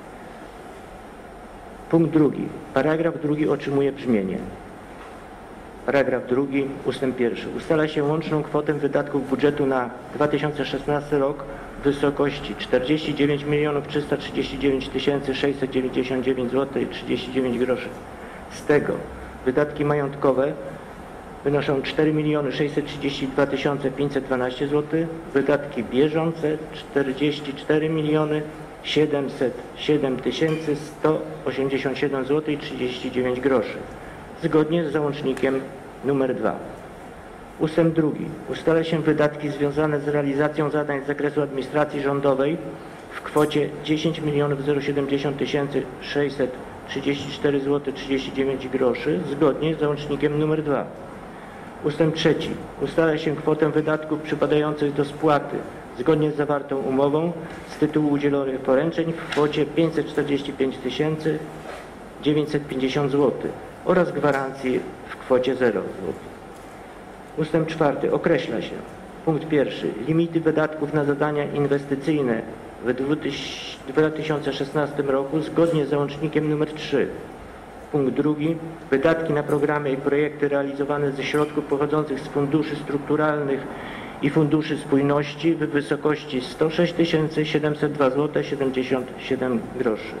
Punkt drugi. Paragraf drugi otrzymuje brzmienie. Paragraf drugi, ustęp pierwszy. Ustala się łączną kwotę wydatków budżetu na dwa tysiące szesnasty rok w wysokości czterdzieści dziewięć milionów trzysta trzydzieści dziewięć tysięcy sześćset dziewięćdziesiąt dziewięć złotych i trzydzieści dziewięć groszy. Z tego wydatki majątkowe wynoszą cztery miliony sześćset trzydzieści dwa tysiące pięćset dwanaście złotych, wydatki bieżące czterdzieści cztery miliony siedemset siedem tysięcy sto osiemdziesiąt siedem złotych i trzydzieści dziewięć groszy. Zgodnie z załącznikiem numer dwa. Ustęp drugi. Ustala się wydatki związane z realizacją zadań z zakresu administracji rządowej w kwocie dziesięć milionów siedemdziesiąt tysięcy sześćset trzydzieści cztery złote trzydzieści dziewięć groszy zgodnie z załącznikiem numer dwa. Ustęp trzeci. Ustala się kwotę wydatków przypadających do spłaty zgodnie z zawartą umową z tytułu udzielonych poręczeń w kwocie pięćset czterdzieści pięć tysięcy dziewięćset pięćdziesiąt złotych oraz gwarancji w kwocie zero złotych. Ustęp czwarty. Określa się. Punkt pierwszy. Limity wydatków na zadania inwestycyjne w dwa tysiące szesnastym roku zgodnie z załącznikiem nr trzy. Punkt drugi. Wydatki na programy i projekty realizowane ze środków pochodzących z funduszy strukturalnych i funduszy spójności w wysokości sto sześć tysięcy siedemset dwa złote siedemdziesiąt siedem groszy.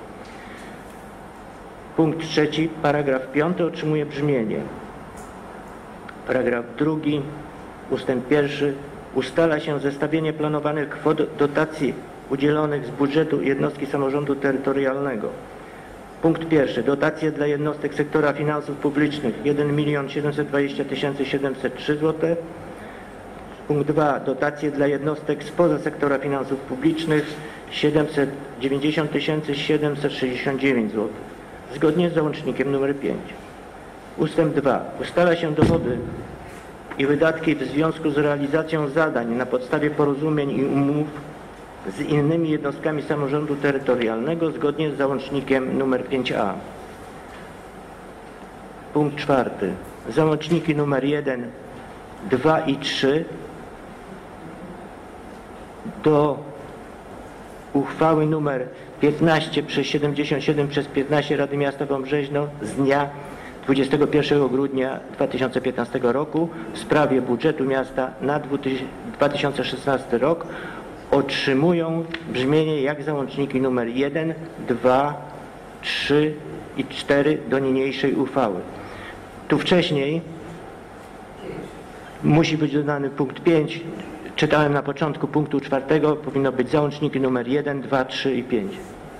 Punkt trzeci. Paragraf piąty otrzymuje brzmienie. Paragraf drugi. Ustęp pierwszy. Ustala się zestawienie planowanych kwot dotacji udzielonych z budżetu jednostki samorządu terytorialnego. Punkt pierwszy. Dotacje dla jednostek sektora finansów publicznych jeden milion siedemset dwadzieścia tysięcy siedemset trzy złote. Punkt dwa. Dotacje dla jednostek spoza sektora finansów publicznych siedemset dziewięćdziesiąt tysięcy siedemset sześćdziesiąt dziewięć złotych. Zgodnie z załącznikiem nr pięć. Ustęp dwa. Ustala się dochody i wydatki w związku z realizacją zadań na podstawie porozumień i umów z innymi jednostkami samorządu terytorialnego zgodnie z załącznikiem nr pięć a. Punkt czwarty. Załączniki nr jeden, dwa i trzy do uchwały nr piętnaście przez siedemdziesiąt siedem przez piętnaście Rady Miasta Wąbrzeźno z dnia dwudziestego pierwszego grudnia dwa tysiące piętnastego roku w sprawie budżetu miasta na dwa tysiące szesnasty rok otrzymują brzmienie jak załączniki nr jeden, dwa, trzy i cztery do niniejszej uchwały. Tu wcześniej musi być dodany punkt pięć. Czytałem na początku punktu czwartego. Powinno być załączniki nr jeden, dwa, trzy i pięć.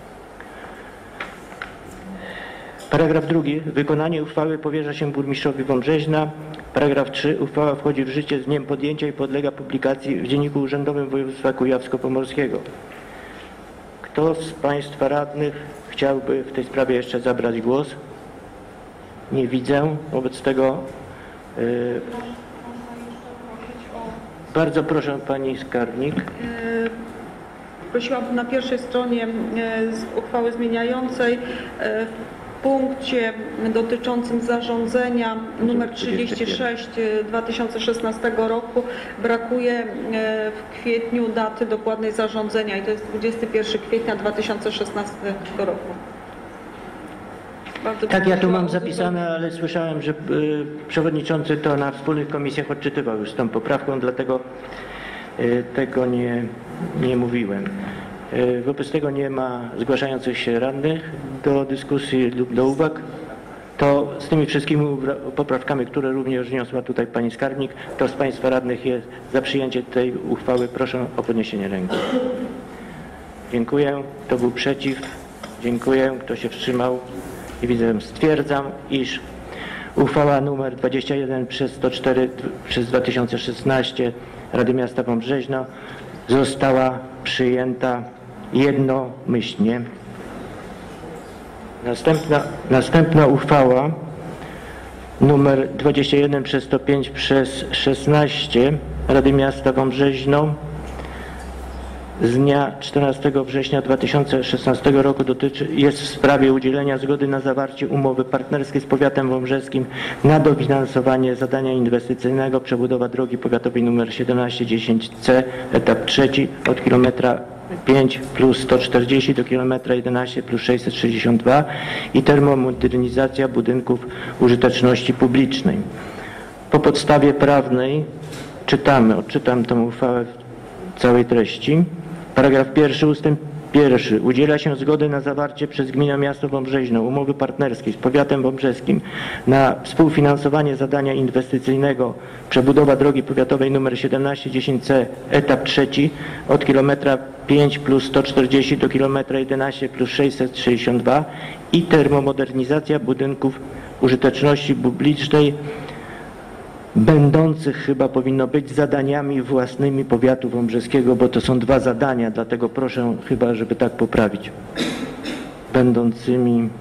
Paragraf drugi. Wykonanie uchwały powierza się burmistrzowi Wąbrzeźna. Paragraf trzy. Uchwała wchodzi w życie z dniem podjęcia i podlega publikacji w Dzienniku Urzędowym Województwa Kujawsko-Pomorskiego. Kto z Państwa radnych chciałby w tej sprawie jeszcze zabrać głos? Nie widzę. Wobec tego yy, bardzo proszę Pani Skarbnik. Prosiłabym na pierwszej stronie uchwały zmieniającej w punkcie dotyczącym zarządzenia nr trzydzieści sześć dwa tysiące szesnastego roku brakuje w kwietniu daty dokładnej zarządzenia i to jest dwudziestego pierwszego kwietnia dwa tysiące szesnastego roku. Bardzo tak, ja tu mam zapisane, ale słyszałem, że y, przewodniczący to na wspólnych komisjach odczytywał już z tą poprawką, dlatego y, tego nie, nie mówiłem. Y, wobec tego nie ma zgłaszających się radnych do dyskusji lub do uwag. To z tymi wszystkimi poprawkami, które również wniosła tutaj Pani Skarbnik, kto z Państwa radnych jest za przyjęcie tej uchwały, proszę o podniesienie ręki. Dziękuję. Kto był przeciw? Dziękuję. Kto się wstrzymał? I widzę, stwierdzam, iż uchwała nr dwadzieścia jeden przez sto cztery przez dwa tysiące szesnaście Rady Miasta Wąbrzeźno została przyjęta jednomyślnie. Następna, następna uchwała nr dwadzieścia jeden przez sto pięć przez szesnaście Rady Miasta Wąbrzeźno z dnia czternastego września dwa tysiące szesnastego roku dotyczy, jest w sprawie udzielenia zgody na zawarcie umowy partnerskiej z powiatem wąbrzeskim na dofinansowanie zadania inwestycyjnego przebudowa drogi powiatowej nr siedemnaście dziesięć C, etap trzeci od kilometra pięć plus sto czterdzieści do kilometra jedenaście plus sześćset sześćdziesiąt dwa i termomodernizacja budynków użyteczności publicznej. Po podstawie prawnej czytamy, odczytam tę uchwałę w całej treści. Paragraf pierwszy, ustęp pierwszy. Udziela się zgody na zawarcie przez Gminę Miasto Wąbrzeźno umowy partnerskiej z powiatem wąbrzeskim na współfinansowanie zadania inwestycyjnego przebudowa drogi powiatowej nr siedemnaście dziesięć C, etap trzeci od kilometra pięć plus sto czterdzieści do kilometra jedenaście plus sześćset sześćdziesiąt dwa i termomodernizacja budynków użyteczności publicznej będących chyba powinno być zadaniami własnymi powiatu wąbrzeskiego, bo to są dwa zadania, dlatego proszę chyba, żeby tak poprawić. Będącymi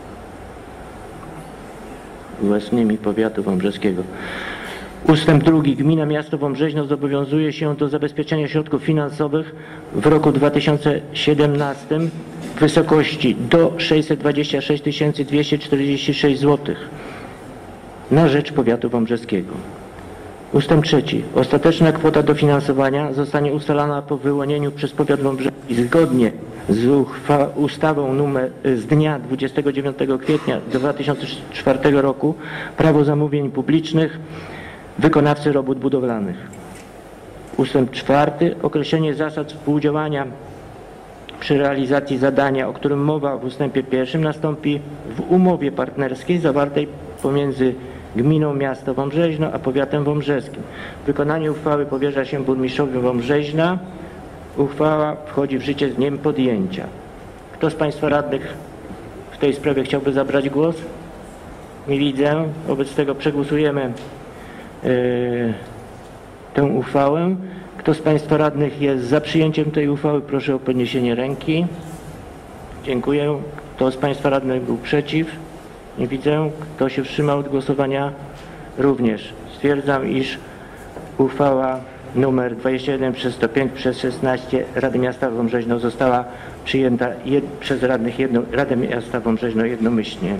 własnymi powiatu wąbrzeskiego. Ustęp drugi. Gmina Miasto Wąbrzeźno zobowiązuje się do zabezpieczenia środków finansowych w roku dwa tysiące siedemnastym w wysokości do sześćset dwadzieścia sześć tysięcy dwieście czterdzieści sześć złotych na rzecz powiatu wąbrzeskiego. Ustęp trzeci. Ostateczna kwota dofinansowania zostanie ustalana po wyłonieniu przez powiat wąbrzeski zgodnie z uchwa- ustawą numer z dnia dwudziestego dziewiątego kwietnia dwa tysiące czwartego roku Prawo zamówień publicznych wykonawcy robót budowlanych. Ustęp czwarty. Określenie zasad współdziałania przy realizacji zadania, o którym mowa w ustępie pierwszym, nastąpi w umowie partnerskiej zawartej pomiędzy Gminą Miasto Wąbrzeźno a Powiatem Wąbrzeskim. Wykonanie uchwały powierza się burmistrzowi Wąbrzeźna. Uchwała wchodzi w życie z dniem podjęcia. Kto z Państwa radnych w tej sprawie chciałby zabrać głos? Nie widzę. Wobec tego przegłosujemy yy, tę uchwałę. Kto z Państwa radnych jest za przyjęciem tej uchwały? Proszę o podniesienie ręki. Dziękuję. Kto z Państwa radnych był przeciw? Nie widzę. Kto się wstrzymał od głosowania? Również. Stwierdzam, iż uchwała numer dwadzieścia jeden przez sto pięć przez szesnaście Rady Miasta Wąbrzeźno została przyjęta jed, przez radnych jedno, Radę Miasta Wąbrzeźno jednomyślnie.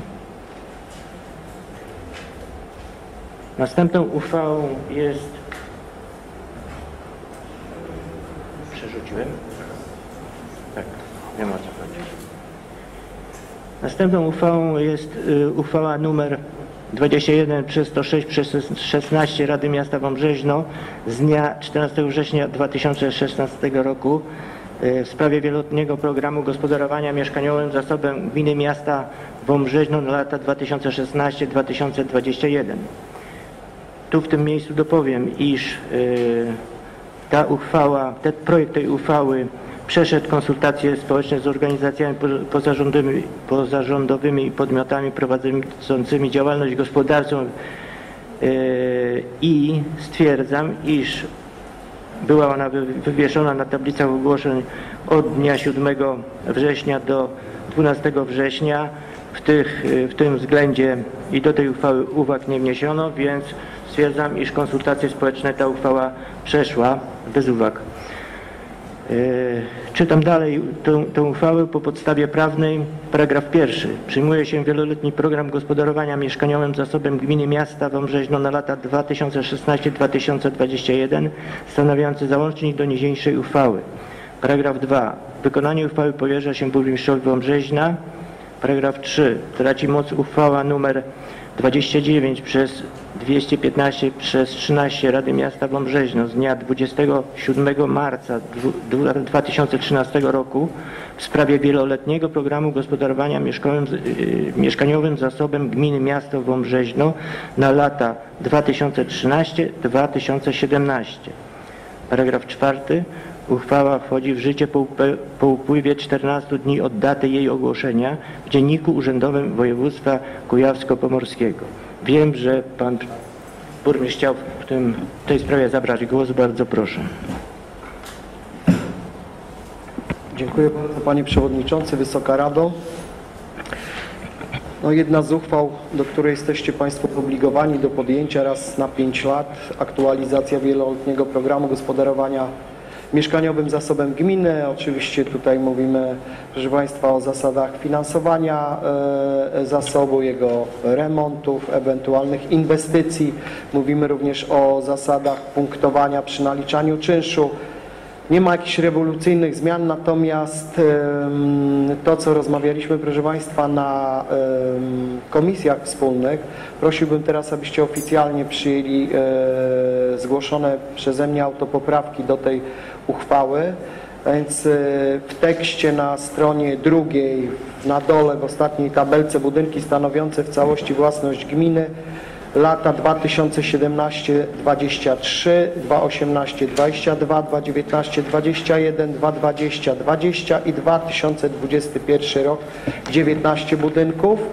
Następną uchwałą jest... Przerzuciłem? Tak, nie ma co chodzi. Następną uchwałą jest y, uchwała numer dwadzieścia jeden przez sto sześć przez szesnaście Rady Miasta Wąbrzeźno z dnia czternastego września dwa tysiące szesnastego roku y, w sprawie wieloletniego programu gospodarowania mieszkaniowym zasobem Gminy Miasta Wąbrzeźno na lata dwa tysiące szesnasty do dwa tysiące dwudziestego pierwszego. Tu w tym miejscu dopowiem, iż y, ta uchwała, ten projekt tej uchwały przeszedł konsultacje społeczne z organizacjami pozarządowymi, pozarządowymi i podmiotami prowadzącymi działalność gospodarczą yy, i stwierdzam, iż była ona wywieszona na tablicach ogłoszeń od dnia siódmego września do dwunastego września. W, tych, w tym względzie i do tej uchwały uwag nie wniesiono, więc stwierdzam, iż konsultacje społeczne ta uchwała przeszła bez uwag. Yy, czytam dalej tę, tę uchwałę po podstawie prawnej. Paragraf pierwszy. Przyjmuje się wieloletni program gospodarowania mieszkaniowym zasobem Gminy Miasta Wąbrzeźno na lata dwa tysiące szesnasty do dwa tysiące dwudziestego pierwszego stanowiący załącznik do niniejszej uchwały. Paragraf dwa. Wykonanie uchwały powierza się burmistrzowi Wąbrzeźna. Paragraf trzy. Traci moc uchwała nr dwadzieścia dziewięć przez dwieście piętnaście przez trzynaście Rady Miasta Wąbrzeźno z dnia dwudziestego siódmego marca dwa tysiące trzynastego roku w sprawie wieloletniego programu gospodarowania mieszkaniowym zasobem Gminy Miasto Wąbrzeźno na lata dwa tysiące trzynasty do dwa tysiące siedemnastego. Paragraf czwarty. Uchwała wchodzi w życie po, po upływie czternastu dni od daty jej ogłoszenia w Dzienniku Urzędowym Województwa Kujawsko-Pomorskiego. Wiem, że Pan Burmistrz chciał w, tym, w tej sprawie zabrać głos. Bardzo proszę. Dziękuję bardzo Panie Przewodniczący, Wysoka Rado. No, jedna z uchwał, do której jesteście Państwo zobligowani do podjęcia raz na pięć lat, aktualizacja wieloletniego programu gospodarowania mieszkaniowym zasobem gminy. Oczywiście tutaj mówimy, proszę Państwa, o zasadach finansowania e, zasobu, jego remontów, ewentualnych inwestycji. Mówimy również o zasadach punktowania przy naliczaniu czynszu. Nie ma jakichś rewolucyjnych zmian, natomiast to, co rozmawialiśmy, proszę Państwa, na komisjach wspólnych, prosiłbym teraz, abyście oficjalnie przyjęli zgłoszone przeze mnie autopoprawki do tej uchwały. Więc w tekście na stronie drugiej, na dole, w ostatniej tabelce, budynki stanowiące w całości własność gminy, lata dwa tysiące siedemnasty dwadzieścia trzy, dwa tysiące osiemnasty dwadzieścia dwa, dwa tysiące dziewiętnasty dwadzieścia jeden, dwa tysiące dwudziesty dwadzieścia i dwa tysiące dwudziesty pierwszy rok dziewiętnaście budynków.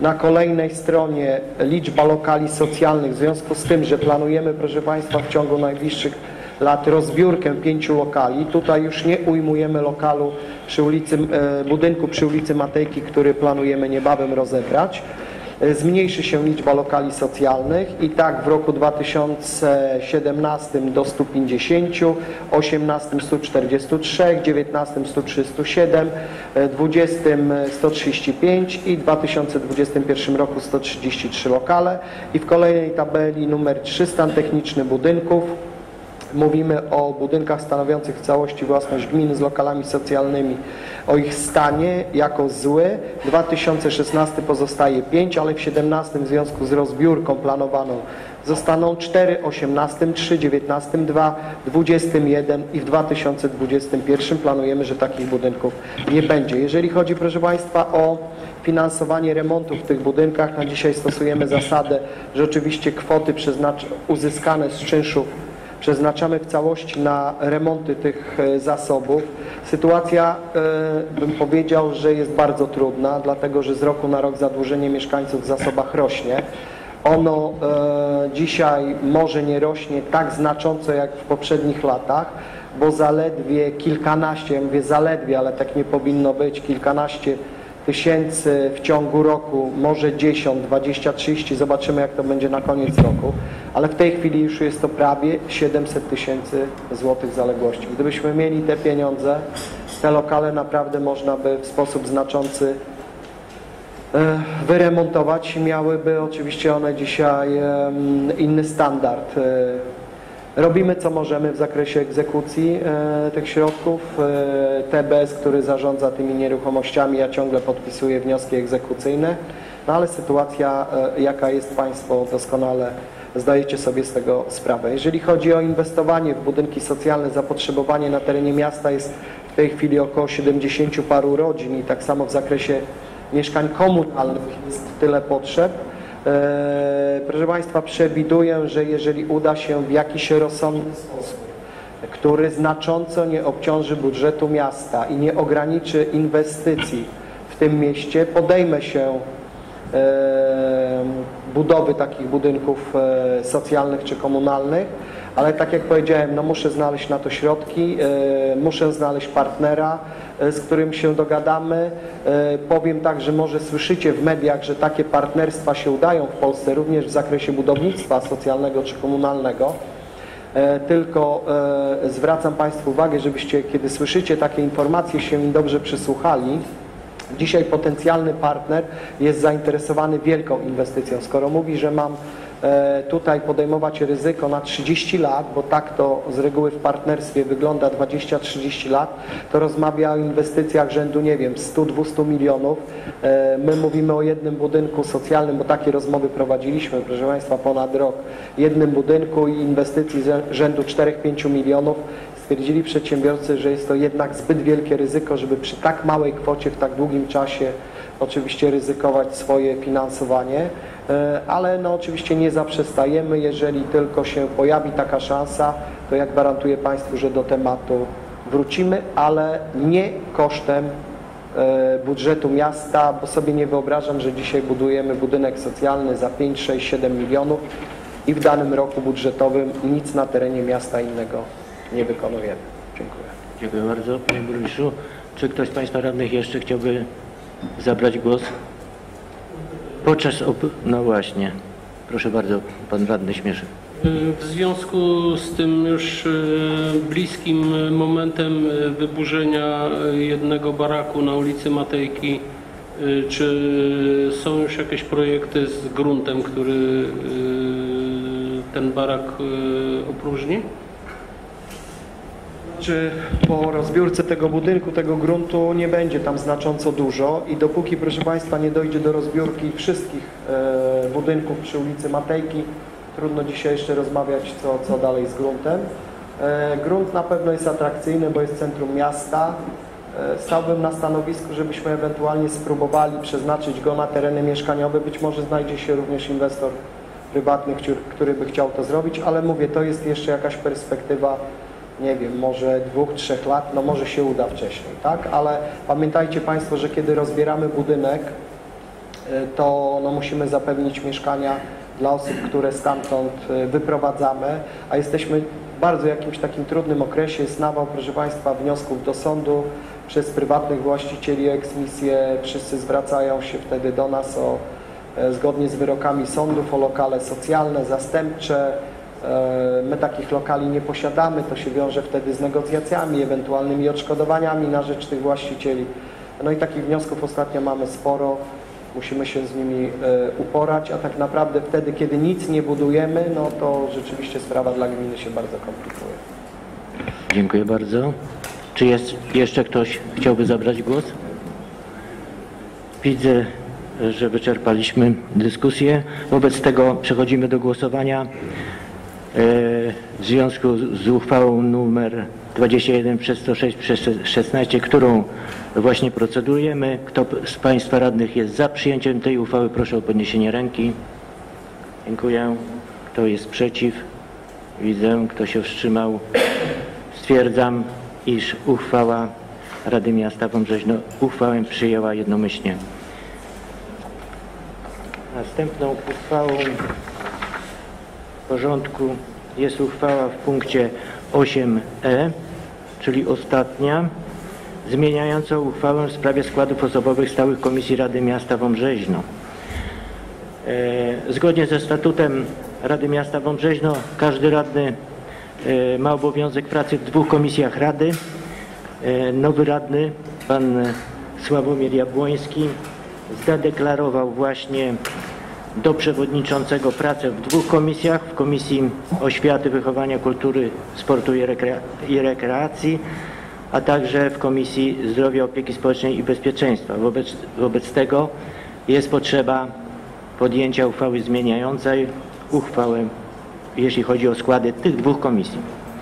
Na kolejnej stronie liczba lokali socjalnych, w związku z tym, że planujemy, proszę Państwa, w ciągu najbliższych lat rozbiórkę pięciu lokali. Tutaj już nie ujmujemy lokalu przy ulicy, budynku przy ulicy Matejki, który planujemy niebawem rozebrać. Zmniejszy się liczba lokali socjalnych i tak w roku dwa tysiące siedemnastym do stu pięćdziesięciu, osiemnastym stu czterdziestu trzech, dziewiętnastym stu trzydziestu siedmiu, dwudziestym sto trzydzieści pięć i w dwa tysiące dwudziestym pierwszym roku sto trzydzieści trzy lokale. I w kolejnej tabeli numer trzy stan techniczny budynków. Mówimy o budynkach stanowiących w całości własność gminy z lokalami socjalnymi, o ich stanie jako zły. dwa tysiące szesnasty pozostaje pięć, ale w siedemnastym w związku z rozbiórką planowaną zostaną cztery, osiemnastym trzy, dziewiętnastym dwa, dwudziestym jeden i w dwa tysiące dwudziestym pierwszym planujemy, że takich budynków nie będzie. Jeżeli chodzi, proszę Państwa, o finansowanie remontów w tych budynkach, na dzisiaj stosujemy zasadę, że oczywiście kwoty uzyskane z czynszów przeznaczamy w całości na remonty tych zasobów. Sytuacja, bym powiedział, że jest bardzo trudna, dlatego że z roku na rok zadłużenie mieszkańców w zasobach rośnie. Ono dzisiaj może nie rośnie tak znacząco jak w poprzednich latach, bo zaledwie kilkanaście, ja mówię zaledwie, ale tak nie powinno być, kilkanaście tysięcy w ciągu roku, może dziesięć, dwadzieścia, trzydzieści, zobaczymy jak to będzie na koniec roku, ale w tej chwili już jest to prawie siedemset tysięcy złotych zaległości. Gdybyśmy mieli te pieniądze, te lokale naprawdę można by w sposób znaczący wyremontować. Miałyby oczywiście one dzisiaj inny standard. Robimy co możemy w zakresie egzekucji e, tych środków. E, T B S, który zarządza tymi nieruchomościami, ja ciągle podpisuję wnioski egzekucyjne, no ale sytuacja e, jaka jest, Państwo doskonale zdajecie sobie z tego sprawę. Jeżeli chodzi o inwestowanie w budynki socjalne, zapotrzebowanie na terenie miasta jest w tej chwili około siedemdziesięciu paru rodzin i tak samo w zakresie mieszkań komunalnych jest tyle potrzeb. Proszę Państwa, przewiduję, że jeżeli uda się w jakiś rozsądny sposób, który znacząco nie obciąży budżetu miasta i nie ograniczy inwestycji w tym mieście, podejmę się budowy takich budynków socjalnych czy komunalnych, ale tak jak powiedziałem, no muszę znaleźć na to środki, muszę znaleźć partnera, z którym się dogadamy. Powiem tak, że może słyszycie w mediach, że takie partnerstwa się udają w Polsce również w zakresie budownictwa socjalnego czy komunalnego. Tylko zwracam Państwu uwagę, żebyście, kiedy słyszycie takie informacje, się im dobrze przysłuchali. Dzisiaj potencjalny partner jest zainteresowany wielką inwestycją. Skoro mówi, że mam tutaj podejmować ryzyko na trzydzieści lat, bo tak to z reguły w partnerstwie wygląda dwadzieścia trzydzieści lat, to rozmawia o inwestycjach rzędu, nie wiem, stu do dwustu milionów. My mówimy o jednym budynku socjalnym, bo takie rozmowy prowadziliśmy, proszę Państwa, ponad rok. Jednym budynku i inwestycji rzędu czterech do pięciu milionów. Stwierdzili przedsiębiorcy, że jest to jednak zbyt wielkie ryzyko, żeby przy tak małej kwocie w tak długim czasie oczywiście ryzykować swoje finansowanie, ale no oczywiście nie zaprzestajemy, jeżeli tylko się pojawi taka szansa, to ja gwarantuję Państwu, że do tematu wrócimy, ale nie kosztem budżetu miasta, bo sobie nie wyobrażam, że dzisiaj budujemy budynek socjalny za pięć, sześć, siedem milionów i w danym roku budżetowym nic na terenie miasta innego nie wykonujemy. Dziękuję. Dziękuję bardzo, Panie Burmistrzu. Czy ktoś z Państwa radnych jeszcze chciałby zabrać głos? Podczas op... No właśnie. Proszę bardzo, Pan Radny Śmieszek. W związku z tym już bliskim momentem wyburzenia jednego baraku na ulicy Matejki, czy są już jakieś projekty z gruntem, który ten barak opróżni? Czy po rozbiórce tego budynku, tego gruntu nie będzie tam znacząco dużo i dopóki, proszę Państwa, nie dojdzie do rozbiórki wszystkich e, budynków przy ulicy Matejki, trudno dzisiaj jeszcze rozmawiać, co, co dalej z gruntem. E, grunt na pewno jest atrakcyjny, bo jest centrum miasta. E, stałbym na stanowisku, żebyśmy ewentualnie spróbowali przeznaczyć go na tereny mieszkaniowe. Być może znajdzie się również inwestor prywatny, który, który by chciał to zrobić, ale mówię, to jest jeszcze jakaś perspektywa, nie wiem, może dwóch, trzech lat, no może się uda wcześniej, tak? Ale pamiętajcie Państwo, że kiedy rozbieramy budynek, to no, musimy zapewnić mieszkania dla osób, które stamtąd wyprowadzamy, a jesteśmy w bardzo jakimś takim trudnym okresie. Jest nawał, proszę Państwa, wniosków do sądu przez prywatnych właścicieli eksmisję. Wszyscy zwracają się wtedy do nas o, zgodnie z wyrokami sądów, o lokale socjalne, zastępcze. My takich lokali nie posiadamy, to się wiąże wtedy z negocjacjami, ewentualnymi odszkodowaniami na rzecz tych właścicieli. No i takich wniosków ostatnio mamy sporo, musimy się z nimi uporać, a tak naprawdę wtedy, kiedy nic nie budujemy, no to rzeczywiście sprawa dla gminy się bardzo komplikuje. Dziękuję bardzo. Czy jest jeszcze ktoś chciałby zabrać głos? Widzę, że wyczerpaliśmy dyskusję. Wobec tego przechodzimy do głosowania. W związku z uchwałą numer dwadzieścia jeden przez sto sześć przez szesnaście, którą właśnie procedujemy. Kto z Państwa radnych jest za przyjęciem tej uchwały, proszę o podniesienie ręki. Dziękuję. Kto jest przeciw? Widzę. Kto się wstrzymał? Stwierdzam, iż uchwała Rady Miasta Wąbrzeźno uchwałę przyjęła jednomyślnie. Następną uchwałą w porządku jest uchwała w punkcie osiem e, czyli ostatnia, zmieniająca uchwałę w sprawie składów osobowych stałych Komisji Rady Miasta Wąbrzeźno. E, zgodnie ze statutem Rady Miasta Wąbrzeźno każdy radny e, ma obowiązek pracy w dwóch komisjach Rady. E, nowy radny, pan Sławomir Jabłoński, zadeklarował właśnie do przewodniczącego pracę w dwóch komisjach, w Komisji Oświaty, Wychowania, Kultury, Sportu i, Rekre i Rekreacji, a także w Komisji Zdrowia, Opieki Społecznej i Bezpieczeństwa. Wobec, wobec tego jest potrzeba podjęcia uchwały zmieniającej uchwałę, jeśli chodzi o składy tych dwóch komisji.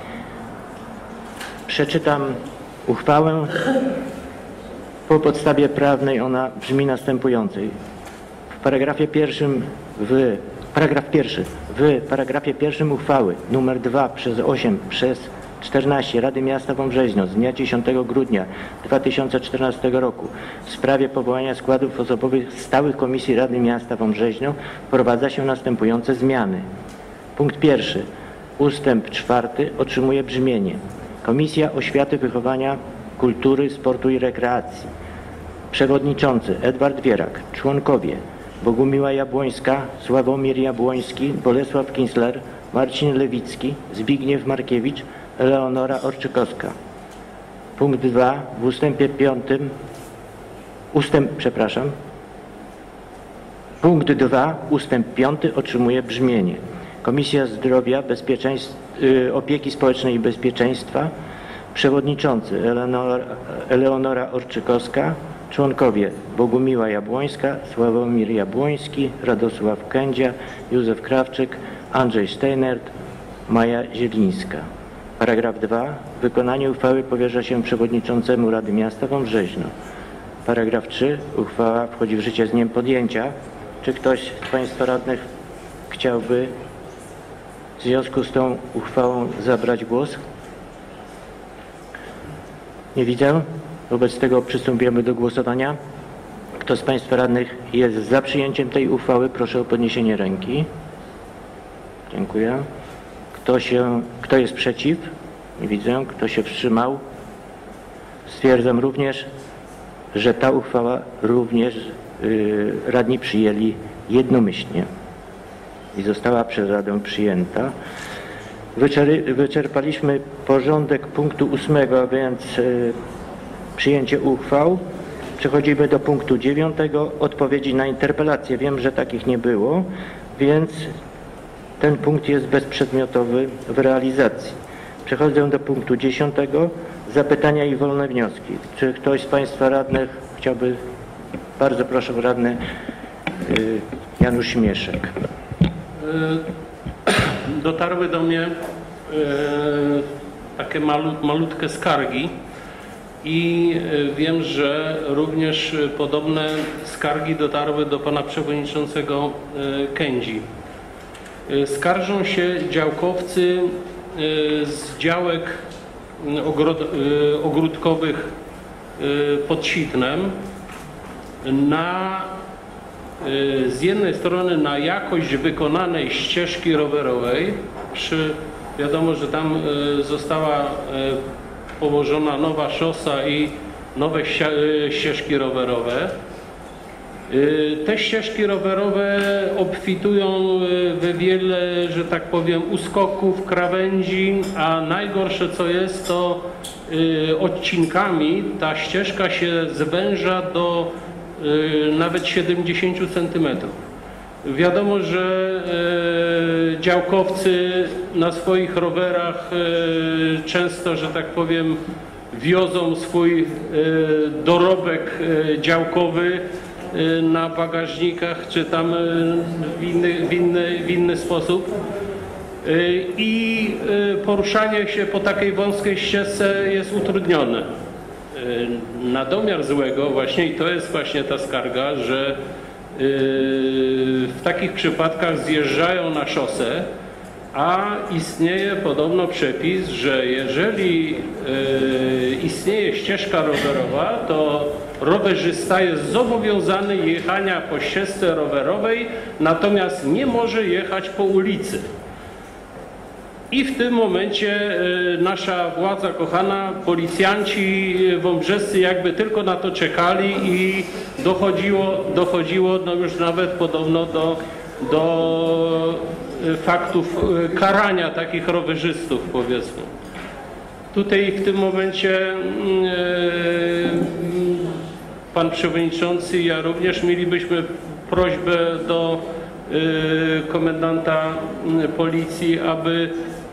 Przeczytam uchwałę. Po podstawie prawnej ona brzmi następującej. W paragrafie pierwszym w paragraf pierwszy w paragrafie pierwszym uchwały numer dwa przez osiem przez czternaście Rady Miasta Wąbrzeźno z dnia dziesiątego grudnia dwa tysiące czternastego roku w sprawie powołania składów osobowych stałych Komisji Rady Miasta Wąbrzeźno wprowadza się następujące zmiany. Punkt pierwszy. Ustęp czwarty otrzymuje brzmienie: Komisja Oświaty, Wychowania, Kultury, Sportu i Rekreacji. Przewodniczący Edward Wierak. Członkowie Bogumiła Jabłońska, Sławomir Jabłoński, Bolesław Kinsler, Marcin Lewicki, Zbigniew Markiewicz, Eleonora Orczykowska. Punkt dwa. W ustępie piątym ustęp, przepraszam. Punkt dwa. Ustęp piąty otrzymuje brzmienie: Komisja Zdrowia, Bezpieczeństwa, yy, Opieki Społecznej i Bezpieczeństwa. Przewodniczący Eleonora, Eleonora Orczykowska. Członkowie Bogumiła Jabłońska, Sławomir Jabłoński, Radosław Kędzia, Józef Krawczyk, Andrzej Steinert, Maja Zielińska. Paragraf dwa. Wykonanie uchwały powierza się przewodniczącemu Rady Miasta Wąbrzeźno. Paragraf trzy. Uchwała wchodzi w życie z dniem podjęcia. Czy ktoś z Państwa radnych chciałby w związku z tą uchwałą zabrać głos? Nie widzę. Wobec tego przystępujemy do głosowania. Kto z Państwa radnych jest za przyjęciem tej uchwały, proszę o podniesienie ręki. Dziękuję. Kto, się, kto jest przeciw? Nie widzę. Kto się wstrzymał? Stwierdzam również, że ta uchwała również yy, radni przyjęli jednomyślnie i została przez Radę przyjęta. Wyczer, wyczerpaliśmy porządek punktu ósmego, a więc yy, przyjęcie uchwał. Przechodzimy do punktu dziewiątego. Odpowiedzi na interpelacje. Wiem, że takich nie było, więc ten punkt jest bezprzedmiotowy w realizacji. Przechodzę do punktu dziesiątego. Zapytania i wolne wnioski. Czy ktoś z Państwa radnych chciałby? Bardzo proszę, radny Janusz Śmieszek. Dotarły do mnie takie malu, malutkie skargi i wiem, że również podobne skargi dotarły do pana przewodniczącego Kędzi. Skarżą się działkowcy z działek ogródkowych pod Sitnem na z jednej strony na jakość wykonanej ścieżki rowerowej, przy, wiadomo, że tam została położona nowa szosa i nowe ścieżki rowerowe. Te ścieżki rowerowe obfitują w wiele, że tak powiem, uskoków, krawędzi, a najgorsze co jest, to odcinkami ta ścieżka się zwęża do nawet siedemdziesięciu centymetrów. Wiadomo, że działkowcy na swoich rowerach często, że tak powiem, wiozą swój dorobek działkowy na bagażnikach, czy tam w inny, w inny, w inny sposób. I poruszanie się po takiej wąskiej ścieżce jest utrudnione. Na domiar złego właśnie, i to jest właśnie ta skarga, że w takich przypadkach zjeżdżają na szosę, a istnieje podobno przepis, że jeżeli istnieje ścieżka rowerowa, to rowerzysta jest zobowiązany jechania po ścieżce rowerowej, natomiast nie może jechać po ulicy. I w tym momencie nasza władza kochana, policjanci wąbrzescy jakby tylko na to czekali i dochodziło, dochodziło no już nawet podobno do, do faktów karania takich rowerzystów, powiedzmy. Tutaj w tym momencie pan przewodniczący i ja również mielibyśmy prośbę do komendanta policji, aby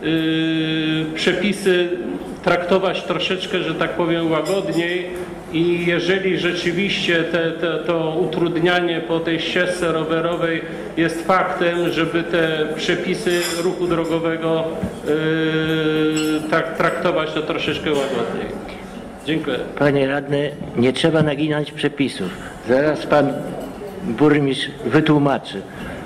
przepisy traktować troszeczkę, że tak powiem, łagodniej i jeżeli rzeczywiście te, te, to utrudnianie po tej ścieżce rowerowej jest faktem, żeby te przepisy ruchu drogowego yy, tak traktować to troszeczkę łagodniej. Dziękuję. Panie radny, nie trzeba naginać przepisów. Zaraz pan burmistrz wytłumaczy.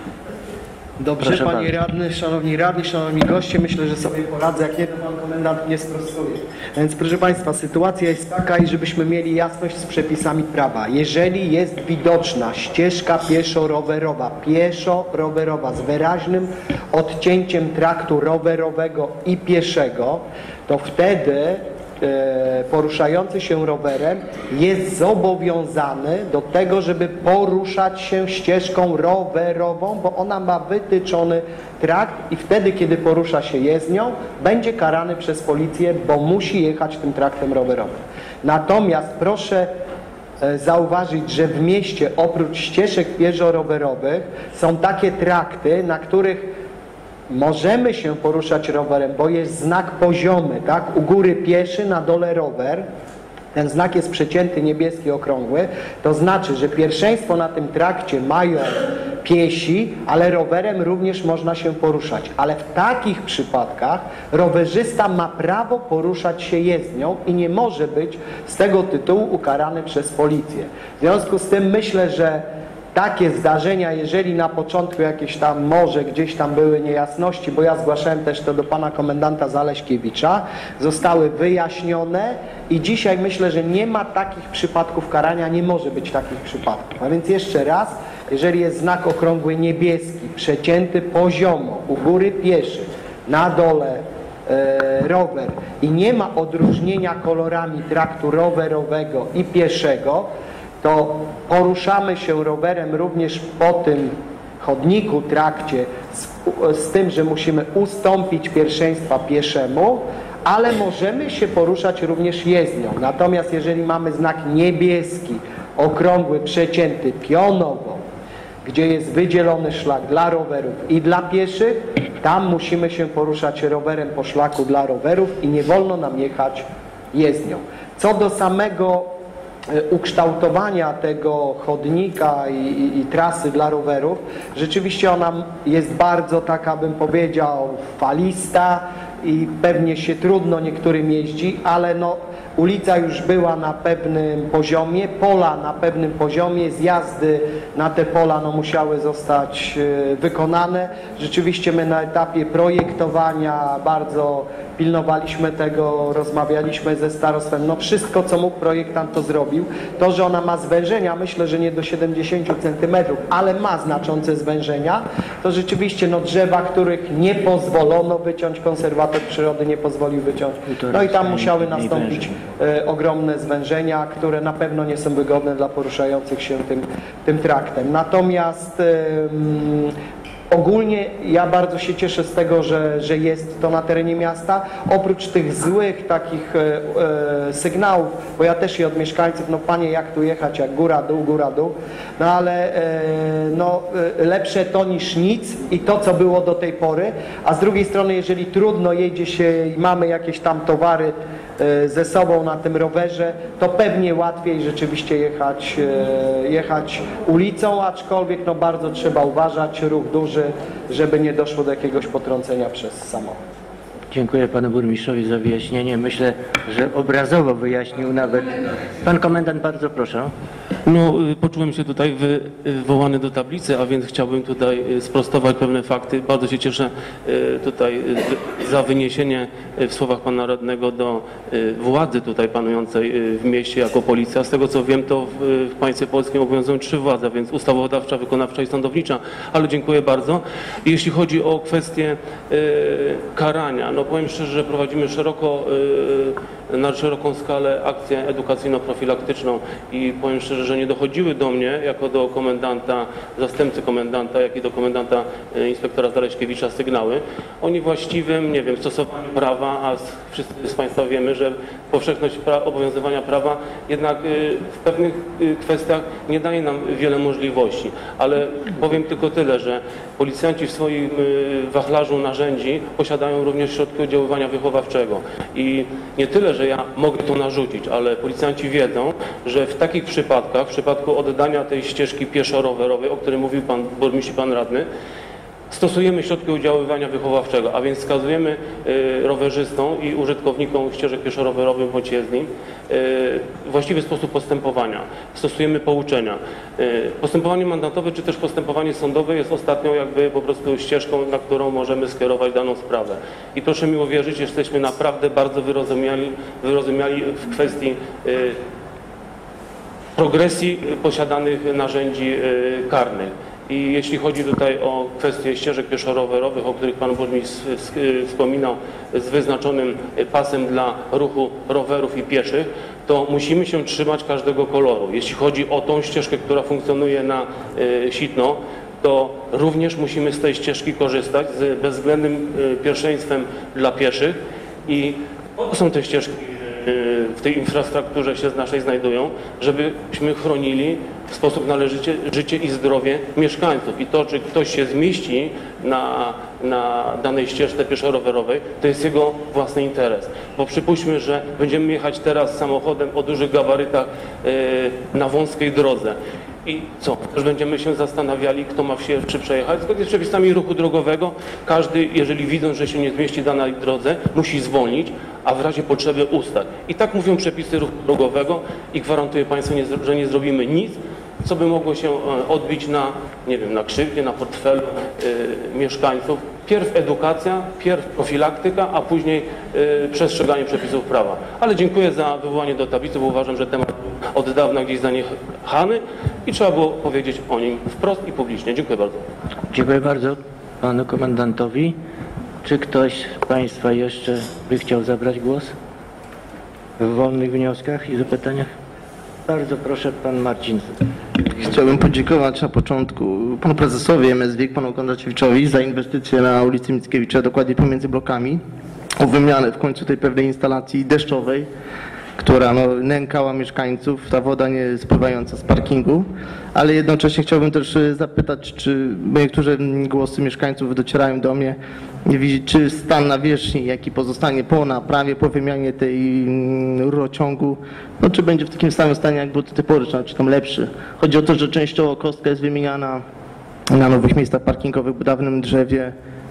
Dobrze, Proszę panie bardzo. radny, szanowni radni, szanowni goście, myślę, że sobie poradzę, jak jeden pan komendant nie sprostuje. Więc proszę państwa, sytuacja jest taka, i żebyśmy mieli jasność z przepisami prawa. Jeżeli jest widoczna ścieżka pieszo-rowerowa, pieszo-rowerowa z wyraźnym odcięciem traktu rowerowego i pieszego, to wtedy poruszający się rowerem jest zobowiązany do tego, żeby poruszać się ścieżką rowerową, bo ona ma wytyczony trakt i wtedy, kiedy porusza się jezdnią, będzie karany przez policję, bo musi jechać tym traktem rowerowym. Natomiast proszę zauważyć, że w mieście oprócz ścieżek pieszo-rowerowych są takie trakty, na których możemy się poruszać rowerem, bo jest znak poziomy, tak? U góry pieszy, na dole rower. Ten znak jest przecięty, niebieski, okrągły. To znaczy, że pierwszeństwo na tym trakcie mają piesi, ale rowerem również można się poruszać. Ale w takich przypadkach rowerzysta ma prawo poruszać się jezdnią i nie może być z tego tytułu ukarany przez policję. W związku z tym myślę, że takie zdarzenia, jeżeli na początku jakieś tam może gdzieś tam były niejasności, bo ja zgłaszałem też to do pana komendanta Zaleśkiewicza, zostały wyjaśnione i dzisiaj myślę, że nie ma takich przypadków karania, nie może być takich przypadków. A więc jeszcze raz, jeżeli jest znak okrągły niebieski, przecięty poziomo, u góry pieszy, na dole e, rower i nie ma odróżnienia kolorami traktu rowerowego i pieszego, to poruszamy się rowerem również po tym chodniku, trakcie, z, z tym, że musimy ustąpić pierwszeństwa pieszemu, ale możemy się poruszać również jezdnią. Natomiast jeżeli mamy znak niebieski, okrągły, przecięty pionowo, gdzie jest wydzielony szlak dla rowerów i dla pieszych, tam musimy się poruszać rowerem po szlaku dla rowerów i nie wolno nam jechać jezdnią. Co do samego ukształtowania tego chodnika i, i, i trasy dla rowerów, rzeczywiście ona jest bardzo taka, bym powiedział, falista, i pewnie się trudno niektórym jeździ, ale no ulica już była na pewnym poziomie, pola na pewnym poziomie, zjazdy na te pola no, musiały zostać e, wykonane. Rzeczywiście my na etapie projektowania bardzo pilnowaliśmy tego, rozmawialiśmy ze starostwem, no wszystko co mógł projektant to zrobił. To, że ona ma zwężenia, myślę, że nie do siedemdziesięciu centymetrów, ale ma znaczące zwężenia, to rzeczywiście no drzewa, których nie pozwolono wyciąć, konserwator przyrody nie pozwolił wyciąć, no i tam musiały nastąpić e, ogromne zwężenia, które na pewno nie są wygodne dla poruszających się tym, tym traktem. Natomiast e, ogólnie ja bardzo się cieszę z tego, że, że jest to na terenie miasta. Oprócz tych złych takich e, e, sygnałów, bo ja też je od mieszkańców, no panie jak tu jechać, jak góra, dół, góra, dół, no ale e, no, e, lepsze to niż nic i to co było do tej pory, a z drugiej strony jeżeli trudno jedzie się i mamy jakieś tam towary e, ze sobą na tym rowerze, to pewnie łatwiej rzeczywiście jechać, e, jechać ulicą, aczkolwiek no bardzo trzeba uważać, ruch duży, żeby nie doszło do jakiegoś potrącenia przez samochód. Dziękuję panu burmistrzowi za wyjaśnienie. Myślę, że obrazowo wyjaśnił nawet. Pan komendant, bardzo proszę. No, poczułem się tutaj wywołany do tablicy, a więc chciałbym tutaj sprostować pewne fakty. Bardzo się cieszę tutaj za wyniesienie w słowach pana radnego do władzy tutaj panującej w mieście jako policja. Z tego co wiem, to w państwie polskim obowiązują trzy władze, więc ustawodawcza, wykonawcza i sądownicza, ale dziękuję bardzo. Jeśli chodzi o kwestię karania, no powiem szczerze, że prowadzimy szeroko, na szeroką skalę akcję edukacyjno-profilaktyczną i powiem szczerze, że nie dochodziły do mnie jako do komendanta, zastępcy komendanta, jak i do komendanta inspektora Zaleśkiewicza sygnały o niewłaściwym, nie wiem, stosowaniu prawa, a wszyscy z Państwa wiemy, że powszechność pra obowiązywania prawa jednak w pewnych kwestiach nie daje nam wiele możliwości, ale powiem tylko tyle, że policjanci w swoim wachlarzu narzędzi posiadają również środki oddziaływania wychowawczego i nie tyle, że ja mogę to narzucić, ale policjanci wiedzą, że w takich przypadkach, w przypadku oddania tej ścieżki pieszo-rowerowej, o której mówił pan burmistrz i pan radny, stosujemy środki oddziaływania wychowawczego, a więc wskazujemy y, rowerzystom i użytkownikom ścieżek pieszo-rowerowych bądź jezdni y, właściwy sposób postępowania. Stosujemy pouczenia. Y, postępowanie mandatowe czy też postępowanie sądowe jest ostatnią jakby po prostu ścieżką, na którą możemy skierować daną sprawę. I proszę mi uwierzyć, jesteśmy naprawdę bardzo wyrozumiali, wyrozumiali w kwestii y, progresji posiadanych narzędzi y, karnych. I jeśli chodzi tutaj o kwestię ścieżek pieszo-rowerowych, o których pan burmistrz wspominał, z wyznaczonym pasem dla ruchu rowerów i pieszych, to musimy się trzymać każdego koloru. Jeśli chodzi o tą ścieżkę, która funkcjonuje na Sitno, to również musimy z tej ścieżki korzystać z bezwzględnym pierwszeństwem dla pieszych i to są te ścieżki w tej infrastrukturze się z naszej znajdują, żebyśmy chronili w sposób należyty życie i zdrowie mieszkańców. I to, czy ktoś się zmieści na, na danej ścieżce pieszo-rowerowej, to jest jego własny interes. Bo przypuśćmy, że będziemy jechać teraz samochodem o dużych gabarytach yy, na wąskiej drodze. I co? Też będziemy się zastanawiali, kto ma się czy przejechać. Zgodnie z przepisami ruchu drogowego, każdy, jeżeli widzą, że się nie zmieści w danej drodze, musi zwolnić, a w razie potrzeby ustać. I tak mówią przepisy ruchu drogowego i gwarantuję Państwu, że nie zrobimy nic, co by mogło się odbić na, nie wiem, na krzywdzie, na portfelu yy, mieszkańców. Pierw edukacja, pierw profilaktyka, a później yy, przestrzeganie przepisów prawa. Ale dziękuję za wywołanie do tablicy, bo uważam, że temat od dawna gdzieś zaniechany i trzeba było powiedzieć o nim wprost i publicznie. Dziękuję bardzo. Dziękuję bardzo panu komendantowi. Czy ktoś z Państwa jeszcze by chciał zabrać głos w wolnych wnioskach i zapytaniach? Bardzo proszę, pan Marcin. Chciałbym podziękować na początku panu prezesowi M S W I K, panu Kondraciewiczowi za inwestycje na ulicy Mickiewicza, dokładnie pomiędzy blokami, o wymianę w końcu tej pewnej instalacji deszczowej, która no, nękała mieszkańców, ta woda nie spływająca z parkingu, ale jednocześnie chciałbym też zapytać, czy bo niektóre głosy mieszkańców docierają do mnie, czy stan nawierzchni, jaki pozostanie po naprawie, po wymianie tej rurociągu, no czy będzie w takim samym stanie, jak był do tej pory, czy tam lepszy. Chodzi o to, że częściowo kostka jest wymieniana na nowych miejscach parkingowych, w dawnym drzewie,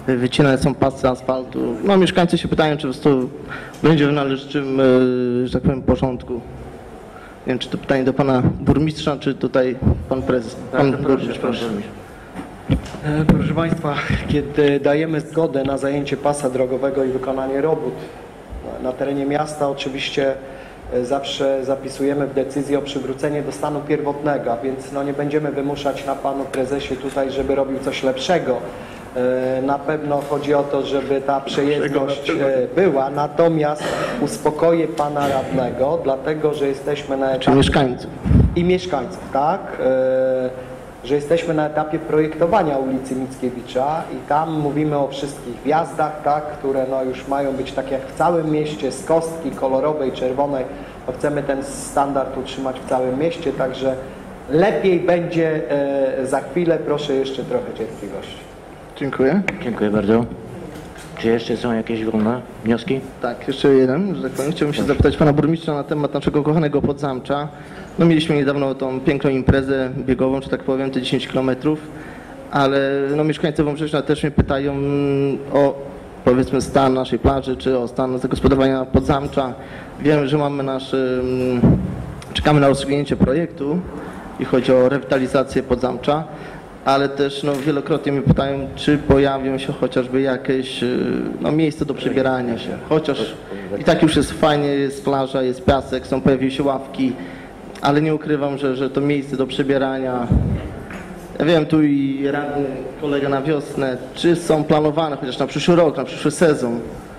wycinane są pasy asfaltu. No mieszkańcy się pytają, czy to będzie w należytym, e, że tak powiem, porządku. Nie wiem, czy to pytanie do pana burmistrza, czy tutaj pan prezes. Pan burmistrz, proszę. E, Proszę Państwa, kiedy dajemy zgodę na zajęcie pasa drogowego i wykonanie robót na- na terenie miasta, oczywiście e, zawsze zapisujemy w decyzji o przywrócenie do stanu pierwotnego, a więc no, nie będziemy wymuszać na panu prezesie tutaj, żeby robił coś lepszego. E, Na pewno chodzi o to, żeby ta przejezdność e, była, natomiast uspokoję pana radnego, dlatego że jesteśmy na Czy etapie mieszkańców. i mieszkańców, tak? E, że jesteśmy na etapie projektowania ulicy Mickiewicza i tam mówimy o wszystkich wjazdach, tak? Które no już mają być tak jak w całym mieście, z kostki kolorowej, czerwonej. No chcemy ten standard utrzymać w całym mieście, także lepiej będzie e, za chwilę. Proszę jeszcze trochę cierpliwości. Dziękuję. Dziękuję bardzo. Czy jeszcze są jakieś wolne wnioski? Tak, jeszcze jeden, że tak powiem. Chciałbym się zapytać pana burmistrza na temat naszego kochanego Podzamcza. No mieliśmy niedawno tą piękną imprezę biegową, że tak powiem, te dziesięć kilometrów, ale no mieszkańcy Wąbrzeźna też mnie pytają o, powiedzmy, stan naszej plaży, czy o stan zagospodarowania Podzamcza. Wiem, że mamy nasz, ym, czekamy na rozstrzygnięcie projektu i chodzi o rewitalizację Podzamcza, ale też no, wielokrotnie mnie pytają, czy pojawią się chociażby jakieś y, no, miejsce do przebierania się. Chociaż i tak już jest fajnie, jest plaża, jest piasek, są pojawiły się ławki, ale nie ukrywam, że, że to miejsce do przebierania, ja wiem, tu i radny kolega na wiosnę, czy są planowane chociaż na przyszły rok, na przyszły sezon.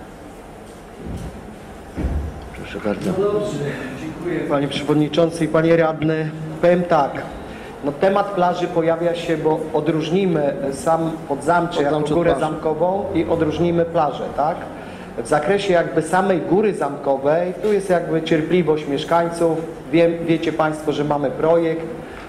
Proszę bardzo. Dziękuję panie przewodniczący i panie radny. Powiem tak, no temat plaży pojawia się, bo odróżnimy sam Podzamcze jako Podzamcze od górę plaży. zamkową i odróżnimy plażę, tak? W zakresie jakby samej góry zamkowej, tu jest jakby cierpliwość mieszkańców. Wiem, wiecie Państwo, że mamy projekt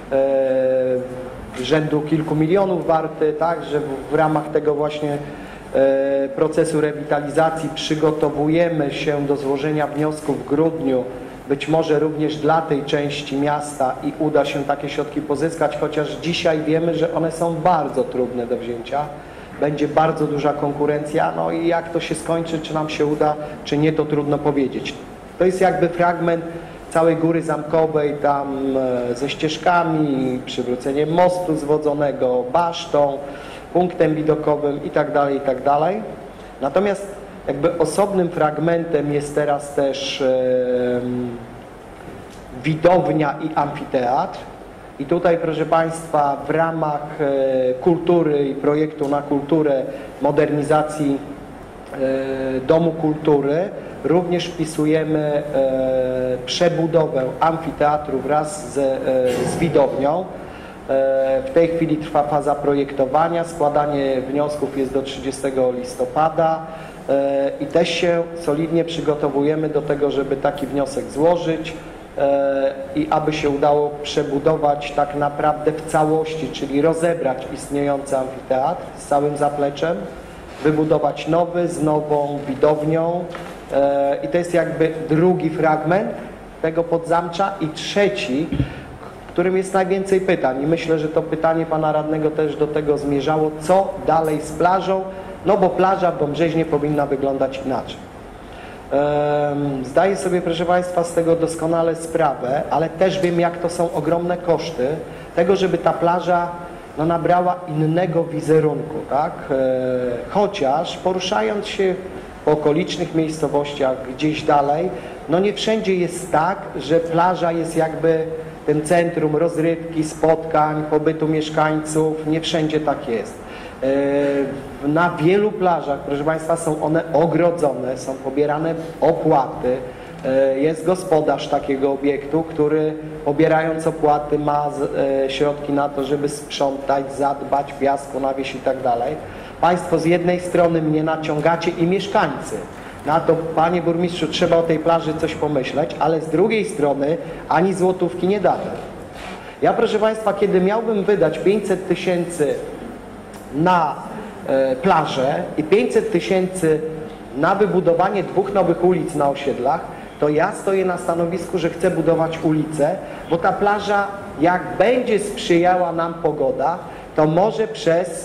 e, rzędu kilku milionów warty, tak? Że w, w ramach tego właśnie e, procesu rewitalizacji przygotowujemy się do złożenia wniosku w grudniu, być może również dla tej części miasta i uda się takie środki pozyskać, chociaż dzisiaj wiemy, że one są bardzo trudne do wzięcia. Będzie bardzo duża konkurencja, no i jak to się skończy, czy nam się uda, czy nie, to trudno powiedzieć. To jest jakby fragment całej góry zamkowej, tam e, ze ścieżkami, przywróceniem mostu zwodzonego, basztą, punktem widokowym i tak dalej, i tak dalej. Natomiast jakby osobnym fragmentem jest teraz też e, widownia i amfiteatr. I tutaj, proszę Państwa, w ramach e, kultury i projektu na kulturę modernizacji e, Domu Kultury również wpisujemy e, przebudowę amfiteatru wraz z, e, z widownią. E, w tej chwili trwa faza projektowania, składanie wniosków jest do trzydziestego listopada e, i też się solidnie przygotowujemy do tego, żeby taki wniosek złożyć i aby się udało przebudować tak naprawdę w całości, czyli rozebrać istniejący amfiteatr z całym zapleczem, wybudować nowy z nową widownią i to jest jakby drugi fragment tego Podzamcza i trzeci, w którym jest najwięcej pytań i myślę, że to pytanie pana radnego też do tego zmierzało, co dalej z plażą, no bo plaża w Wąbrzeźnie powinna wyglądać inaczej. Zdaję sobie, proszę Państwa, z tego doskonale sprawę, ale też wiem, jak to są ogromne koszty tego, żeby ta plaża no, nabrała innego wizerunku, tak? Chociaż poruszając się po okolicznych miejscowościach gdzieś dalej, no nie wszędzie jest tak, że plaża jest jakby tym centrum rozrywki, spotkań, pobytu mieszkańców, nie wszędzie tak jest. Na wielu plażach, proszę Państwa, są one ogrodzone, są pobierane opłaty. Jest gospodarz takiego obiektu, który pobierając opłaty ma środki na to, żeby sprzątać, zadbać, piasku nawieść i tak dalej. Państwo z jednej strony mnie naciągacie i mieszkańcy. Na to, panie burmistrzu, trzeba o tej plaży coś pomyśleć, ale z drugiej strony ani złotówki nie damy. Ja, proszę Państwa, kiedy miałbym wydać pięćset tysięcy na e, plażę i pięćset tysięcy na wybudowanie dwóch nowych ulic na osiedlach, to ja stoję na stanowisku, że chcę budować ulicę, bo ta plaża, jak będzie sprzyjała nam pogoda, to może przez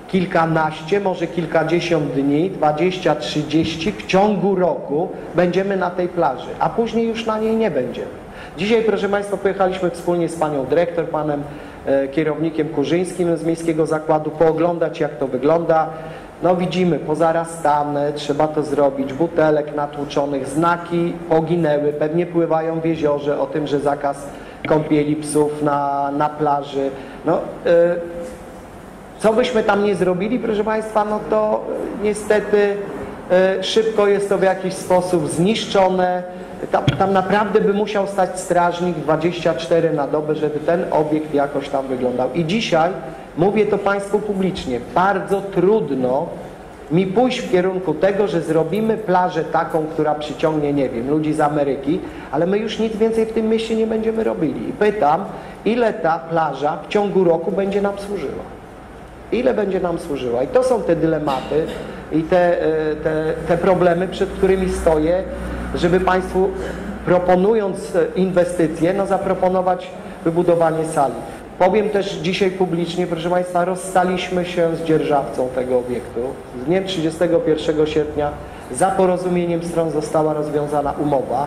kilkanaście, może kilkadziesiąt dni, dwadzieścia, trzydzieści w ciągu roku będziemy na tej plaży, a później już na niej nie będziemy. Dzisiaj, proszę Państwa, pojechaliśmy wspólnie z panią dyrektor, panem e, kierownikiem Kurzyńskim z Miejskiego Zakładu pooglądać, jak to wygląda. No widzimy, pozarastane, trzeba to zrobić, butelek natłuczonych, znaki poginęły, pewnie pływają w jeziorze o tym, że zakaz kąpieli psów na, na plaży. No, e, co byśmy tam nie zrobili, proszę Państwa, no to niestety e, szybko jest to w jakiś sposób zniszczone. Tam, tam naprawdę by musiał stać strażnik dwadzieścia cztery na dobę, żeby ten obiekt jakoś tam wyglądał. I dzisiaj, mówię to Państwu publicznie, bardzo trudno mi pójść w kierunku tego, że zrobimy plażę taką, która przyciągnie, nie wiem, ludzi z Ameryki, ale my już nic więcej w tym mieście nie będziemy robili. I pytam, ile ta plaża w ciągu roku będzie nam służyła? Ile będzie nam służyła? I to są te dylematy i te, te, te problemy, przed którymi stoję, żeby Państwu, proponując inwestycje, no zaproponować wybudowanie sali. Powiem też dzisiaj publicznie, proszę Państwa, rozstaliśmy się z dzierżawcą tego obiektu. Z dniem trzydziestego pierwszego sierpnia za porozumieniem stron została rozwiązana umowa.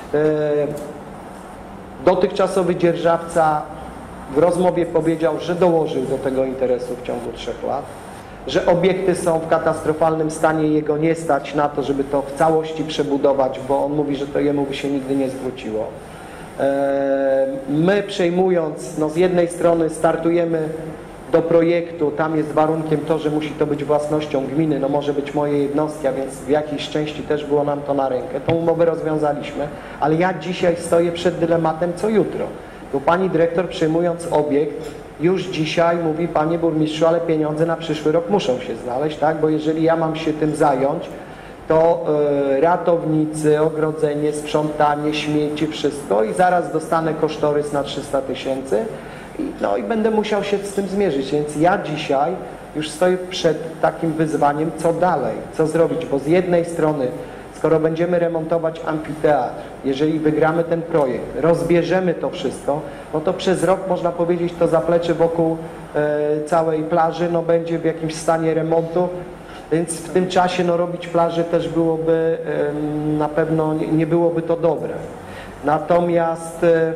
Dotychczasowy dzierżawca w rozmowie powiedział, że dołożył do tego interesu w ciągu trzech lat, że obiekty są w katastrofalnym stanie i jego nie stać na to, żeby to w całości przebudować, bo on mówi, że to jemu by się nigdy nie zwróciło. My przejmując, no z jednej strony startujemy do projektu, tam jest warunkiem to, że musi to być własnością gminy, no może być mojej jednostki, a więc w jakiejś części też było nam to na rękę. Tą umowę rozwiązaliśmy, ale ja dzisiaj stoję przed dylematem, co jutro. Bo pani dyrektor, przejmując obiekt, już dzisiaj mówi, panie burmistrzu, ale pieniądze na przyszły rok muszą się znaleźć, tak? Bo jeżeli ja mam się tym zająć, to y, ratownicy, ogrodzenie, sprzątanie, śmieci, wszystko i zaraz dostanę kosztorys na trzysta tysięcy i, no i będę musiał się z tym zmierzyć. Więc ja dzisiaj już stoję przed takim wyzwaniem, co dalej, co zrobić, bo z jednej strony, skoro będziemy remontować amfiteatr, jeżeli wygramy ten projekt, rozbierzemy to wszystko, no to przez rok, można powiedzieć, to zaplecze wokół e, całej plaży no, będzie w jakimś stanie remontu, więc w tym czasie no, robić plażę też byłoby, e, na pewno nie, nie byłoby to dobre. Natomiast e,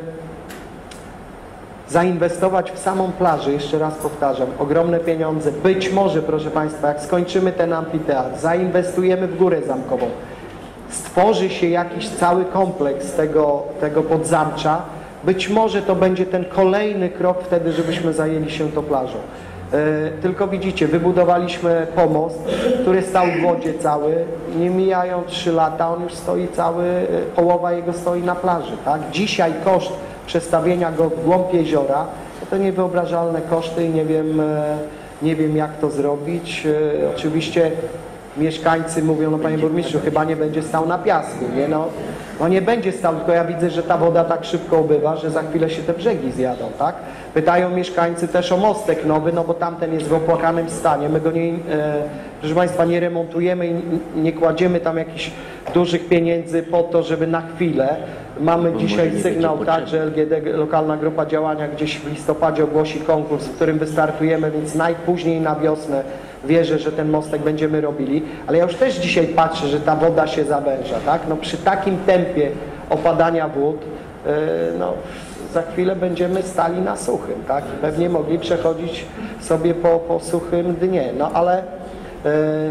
zainwestować w samą plażę, jeszcze raz powtarzam, ogromne pieniądze, być może, proszę Państwa, jak skończymy ten amfiteatr, zainwestujemy w Górę Zamkową, stworzy się jakiś cały kompleks tego, tego podzamcza, być może to będzie ten kolejny krok wtedy, żebyśmy zajęli się tą plażą. E, tylko widzicie, wybudowaliśmy pomost, który stał w wodzie cały, nie mijają trzy lata, on już stoi cały, połowa jego stoi na plaży. Tak? Dzisiaj koszt przestawienia go w głąb jeziora, to niewyobrażalne koszty i nie wiem, e, nie wiem jak to zrobić. E, oczywiście mieszkańcy mówią, no panie burmistrzu, chyba nie będzie stał na piasku, nie? No, no nie będzie stał, tylko ja widzę, że ta woda tak szybko ubywa, że za chwilę się te brzegi zjadą, tak? Pytają mieszkańcy też o mostek nowy, no bo tamten jest w opłakanym stanie, my go nie, e, proszę Państwa, nie remontujemy i nie kładziemy tam jakichś dużych pieniędzy po to, żeby na chwilę. Mamy dzisiaj sygnał, tak, że L G D, lokalna grupa działania, gdzieś w listopadzie ogłosi konkurs, w którym wystartujemy, więc najpóźniej na wiosnę wierzę, że ten mostek będziemy robili, ale ja już też dzisiaj patrzę, że ta woda się zawęża, tak? No przy takim tempie opadania wód, yy, no za chwilę będziemy stali na suchym, tak? I pewnie mogli przechodzić sobie po, po suchym dnie, no ale yy,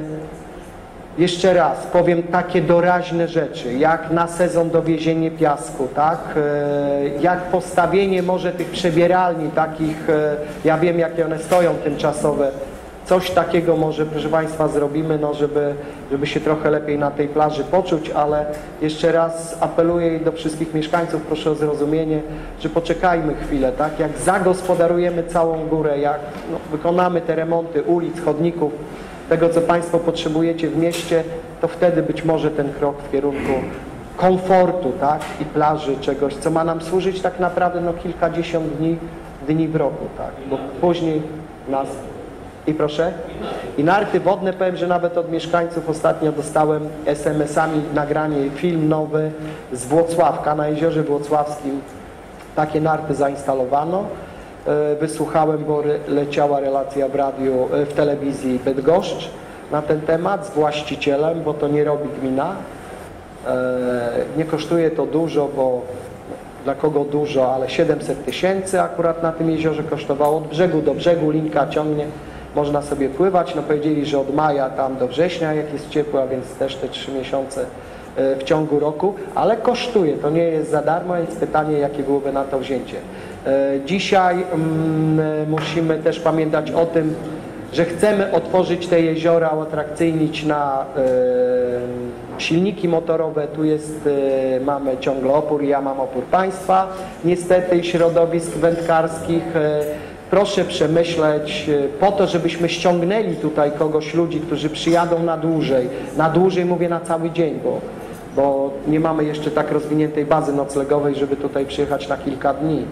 jeszcze raz powiem takie doraźne rzeczy, jak na sezon dowiezienie piasku, tak? Jak postawienie może tych przebieralni takich, ja wiem jakie one stoją tymczasowe, coś takiego może, proszę Państwa, zrobimy, no żeby, żeby się trochę lepiej na tej plaży poczuć, ale jeszcze raz apeluję do wszystkich mieszkańców, proszę o zrozumienie, że poczekajmy chwilę, tak? Jak zagospodarujemy całą górę, jak no, wykonamy te remonty ulic, chodników, tego, co Państwo potrzebujecie w mieście, to wtedy być może ten krok w kierunku komfortu, tak, i plaży, czegoś, co ma nam służyć tak naprawdę no, kilkadziesiąt dni, dni w roku, tak, bo później nas... I proszę? I narty wodne, powiem, że nawet od mieszkańców ostatnio dostałem es em esami nagranie, film nowy z Włocławka, na Jeziorze Włocławskim takie narty zainstalowano. E, Wysłuchałem, bo re- leciała relacja w radiu, e, w telewizji Bydgoszcz na ten temat z właścicielem, bo to nie robi gmina. E, Nie kosztuje to dużo, bo dla kogo dużo, ale siedemset tysięcy akurat na tym jeziorze kosztowało. Od brzegu do brzegu linka ciągnie, można sobie pływać. No powiedzieli, że od maja tam do września, jak jest ciepło, a więc też te trzy miesiące e, w ciągu roku, ale kosztuje, to nie jest za darmo, więc pytanie, jakie byłoby na to wzięcie. E, Dzisiaj mm, musimy też pamiętać o tym, że chcemy otworzyć te jeziora, atrakcyjnić na e, silniki motorowe. Tu jest, e, mamy ciągle opór, ja mam opór państwa, niestety i środowisk wędkarskich. E, proszę przemyśleć e, po to, żebyśmy ściągnęli tutaj kogoś, ludzi, którzy przyjadą na dłużej. Na dłużej mówię na cały dzień, bo, bo nie mamy jeszcze tak rozwiniętej bazy noclegowej, żeby tutaj przyjechać na kilka dni.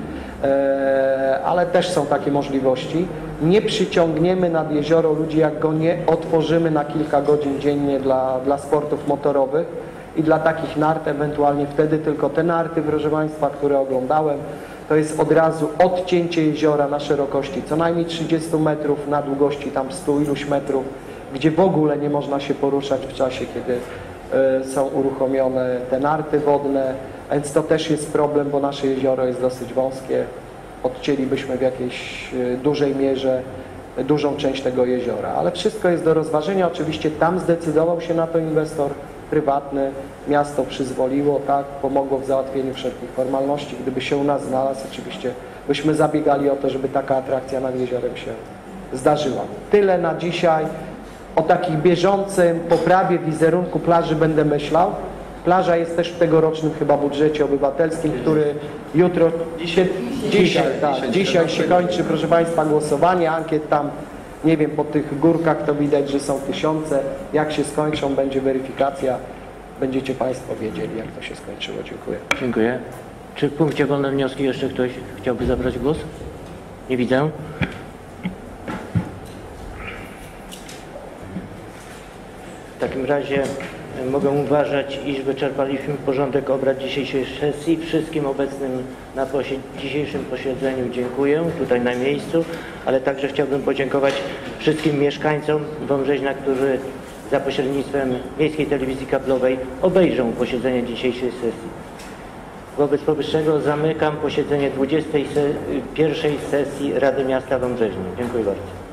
E, ale też są takie możliwości. Nie przyciągniemy nad jezioro ludzi, jak go nie otworzymy na kilka godzin dziennie dla, dla sportów motorowych i dla takich nart, ewentualnie wtedy tylko te narty, proszę Państwa, które oglądałem, to jest od razu odcięcie jeziora na szerokości co najmniej trzydzieści metrów, na długości tam stu iluś metrów, gdzie w ogóle nie można się poruszać w czasie, kiedy y, są uruchomione te narty wodne, a więc to też jest problem, bo nasze jezioro jest dosyć wąskie. Odcięlibyśmy w jakiejś y, dużej mierze y, dużą część tego jeziora, ale wszystko jest do rozważenia. Oczywiście tam zdecydował się na to inwestor prywatny, miasto przyzwoliło, tak, pomogło w załatwieniu wszelkich formalności. Gdyby się u nas znalazł, oczywiście byśmy zabiegali o to, żeby taka atrakcja nad jeziorem się zdarzyła. Tyle na dzisiaj. O takich bieżącym poprawie wizerunku plaży będę myślał. Plaża jest też w tegorocznym chyba budżecie obywatelskim, który jutro, dzisiaj, dzisiaj, tak, dzisiaj się kończy, proszę Państwa, głosowanie, ankiet tam, nie wiem, po tych górkach to widać, że są tysiące. Jak się skończą, będzie weryfikacja, będziecie Państwo wiedzieli, jak to się skończyło. Dziękuję. Dziękuję. Czy w punkcie wolne wnioski jeszcze ktoś chciałby zabrać głos? Nie widzę. W takim razie mogę uważać, iż wyczerpaliśmy porządek obrad dzisiejszej sesji. Wszystkim obecnym na posie- dzisiejszym posiedzeniu dziękuję, tutaj na miejscu, ale także chciałbym podziękować wszystkim mieszkańcom Wąbrzeźna, którzy za pośrednictwem Miejskiej Telewizji Kablowej obejrzą posiedzenie dzisiejszej sesji. Wobec powyższego zamykam posiedzenie dwudziestej pierwszej sesji Rady Miasta Wąbrzeźna. Dziękuję bardzo.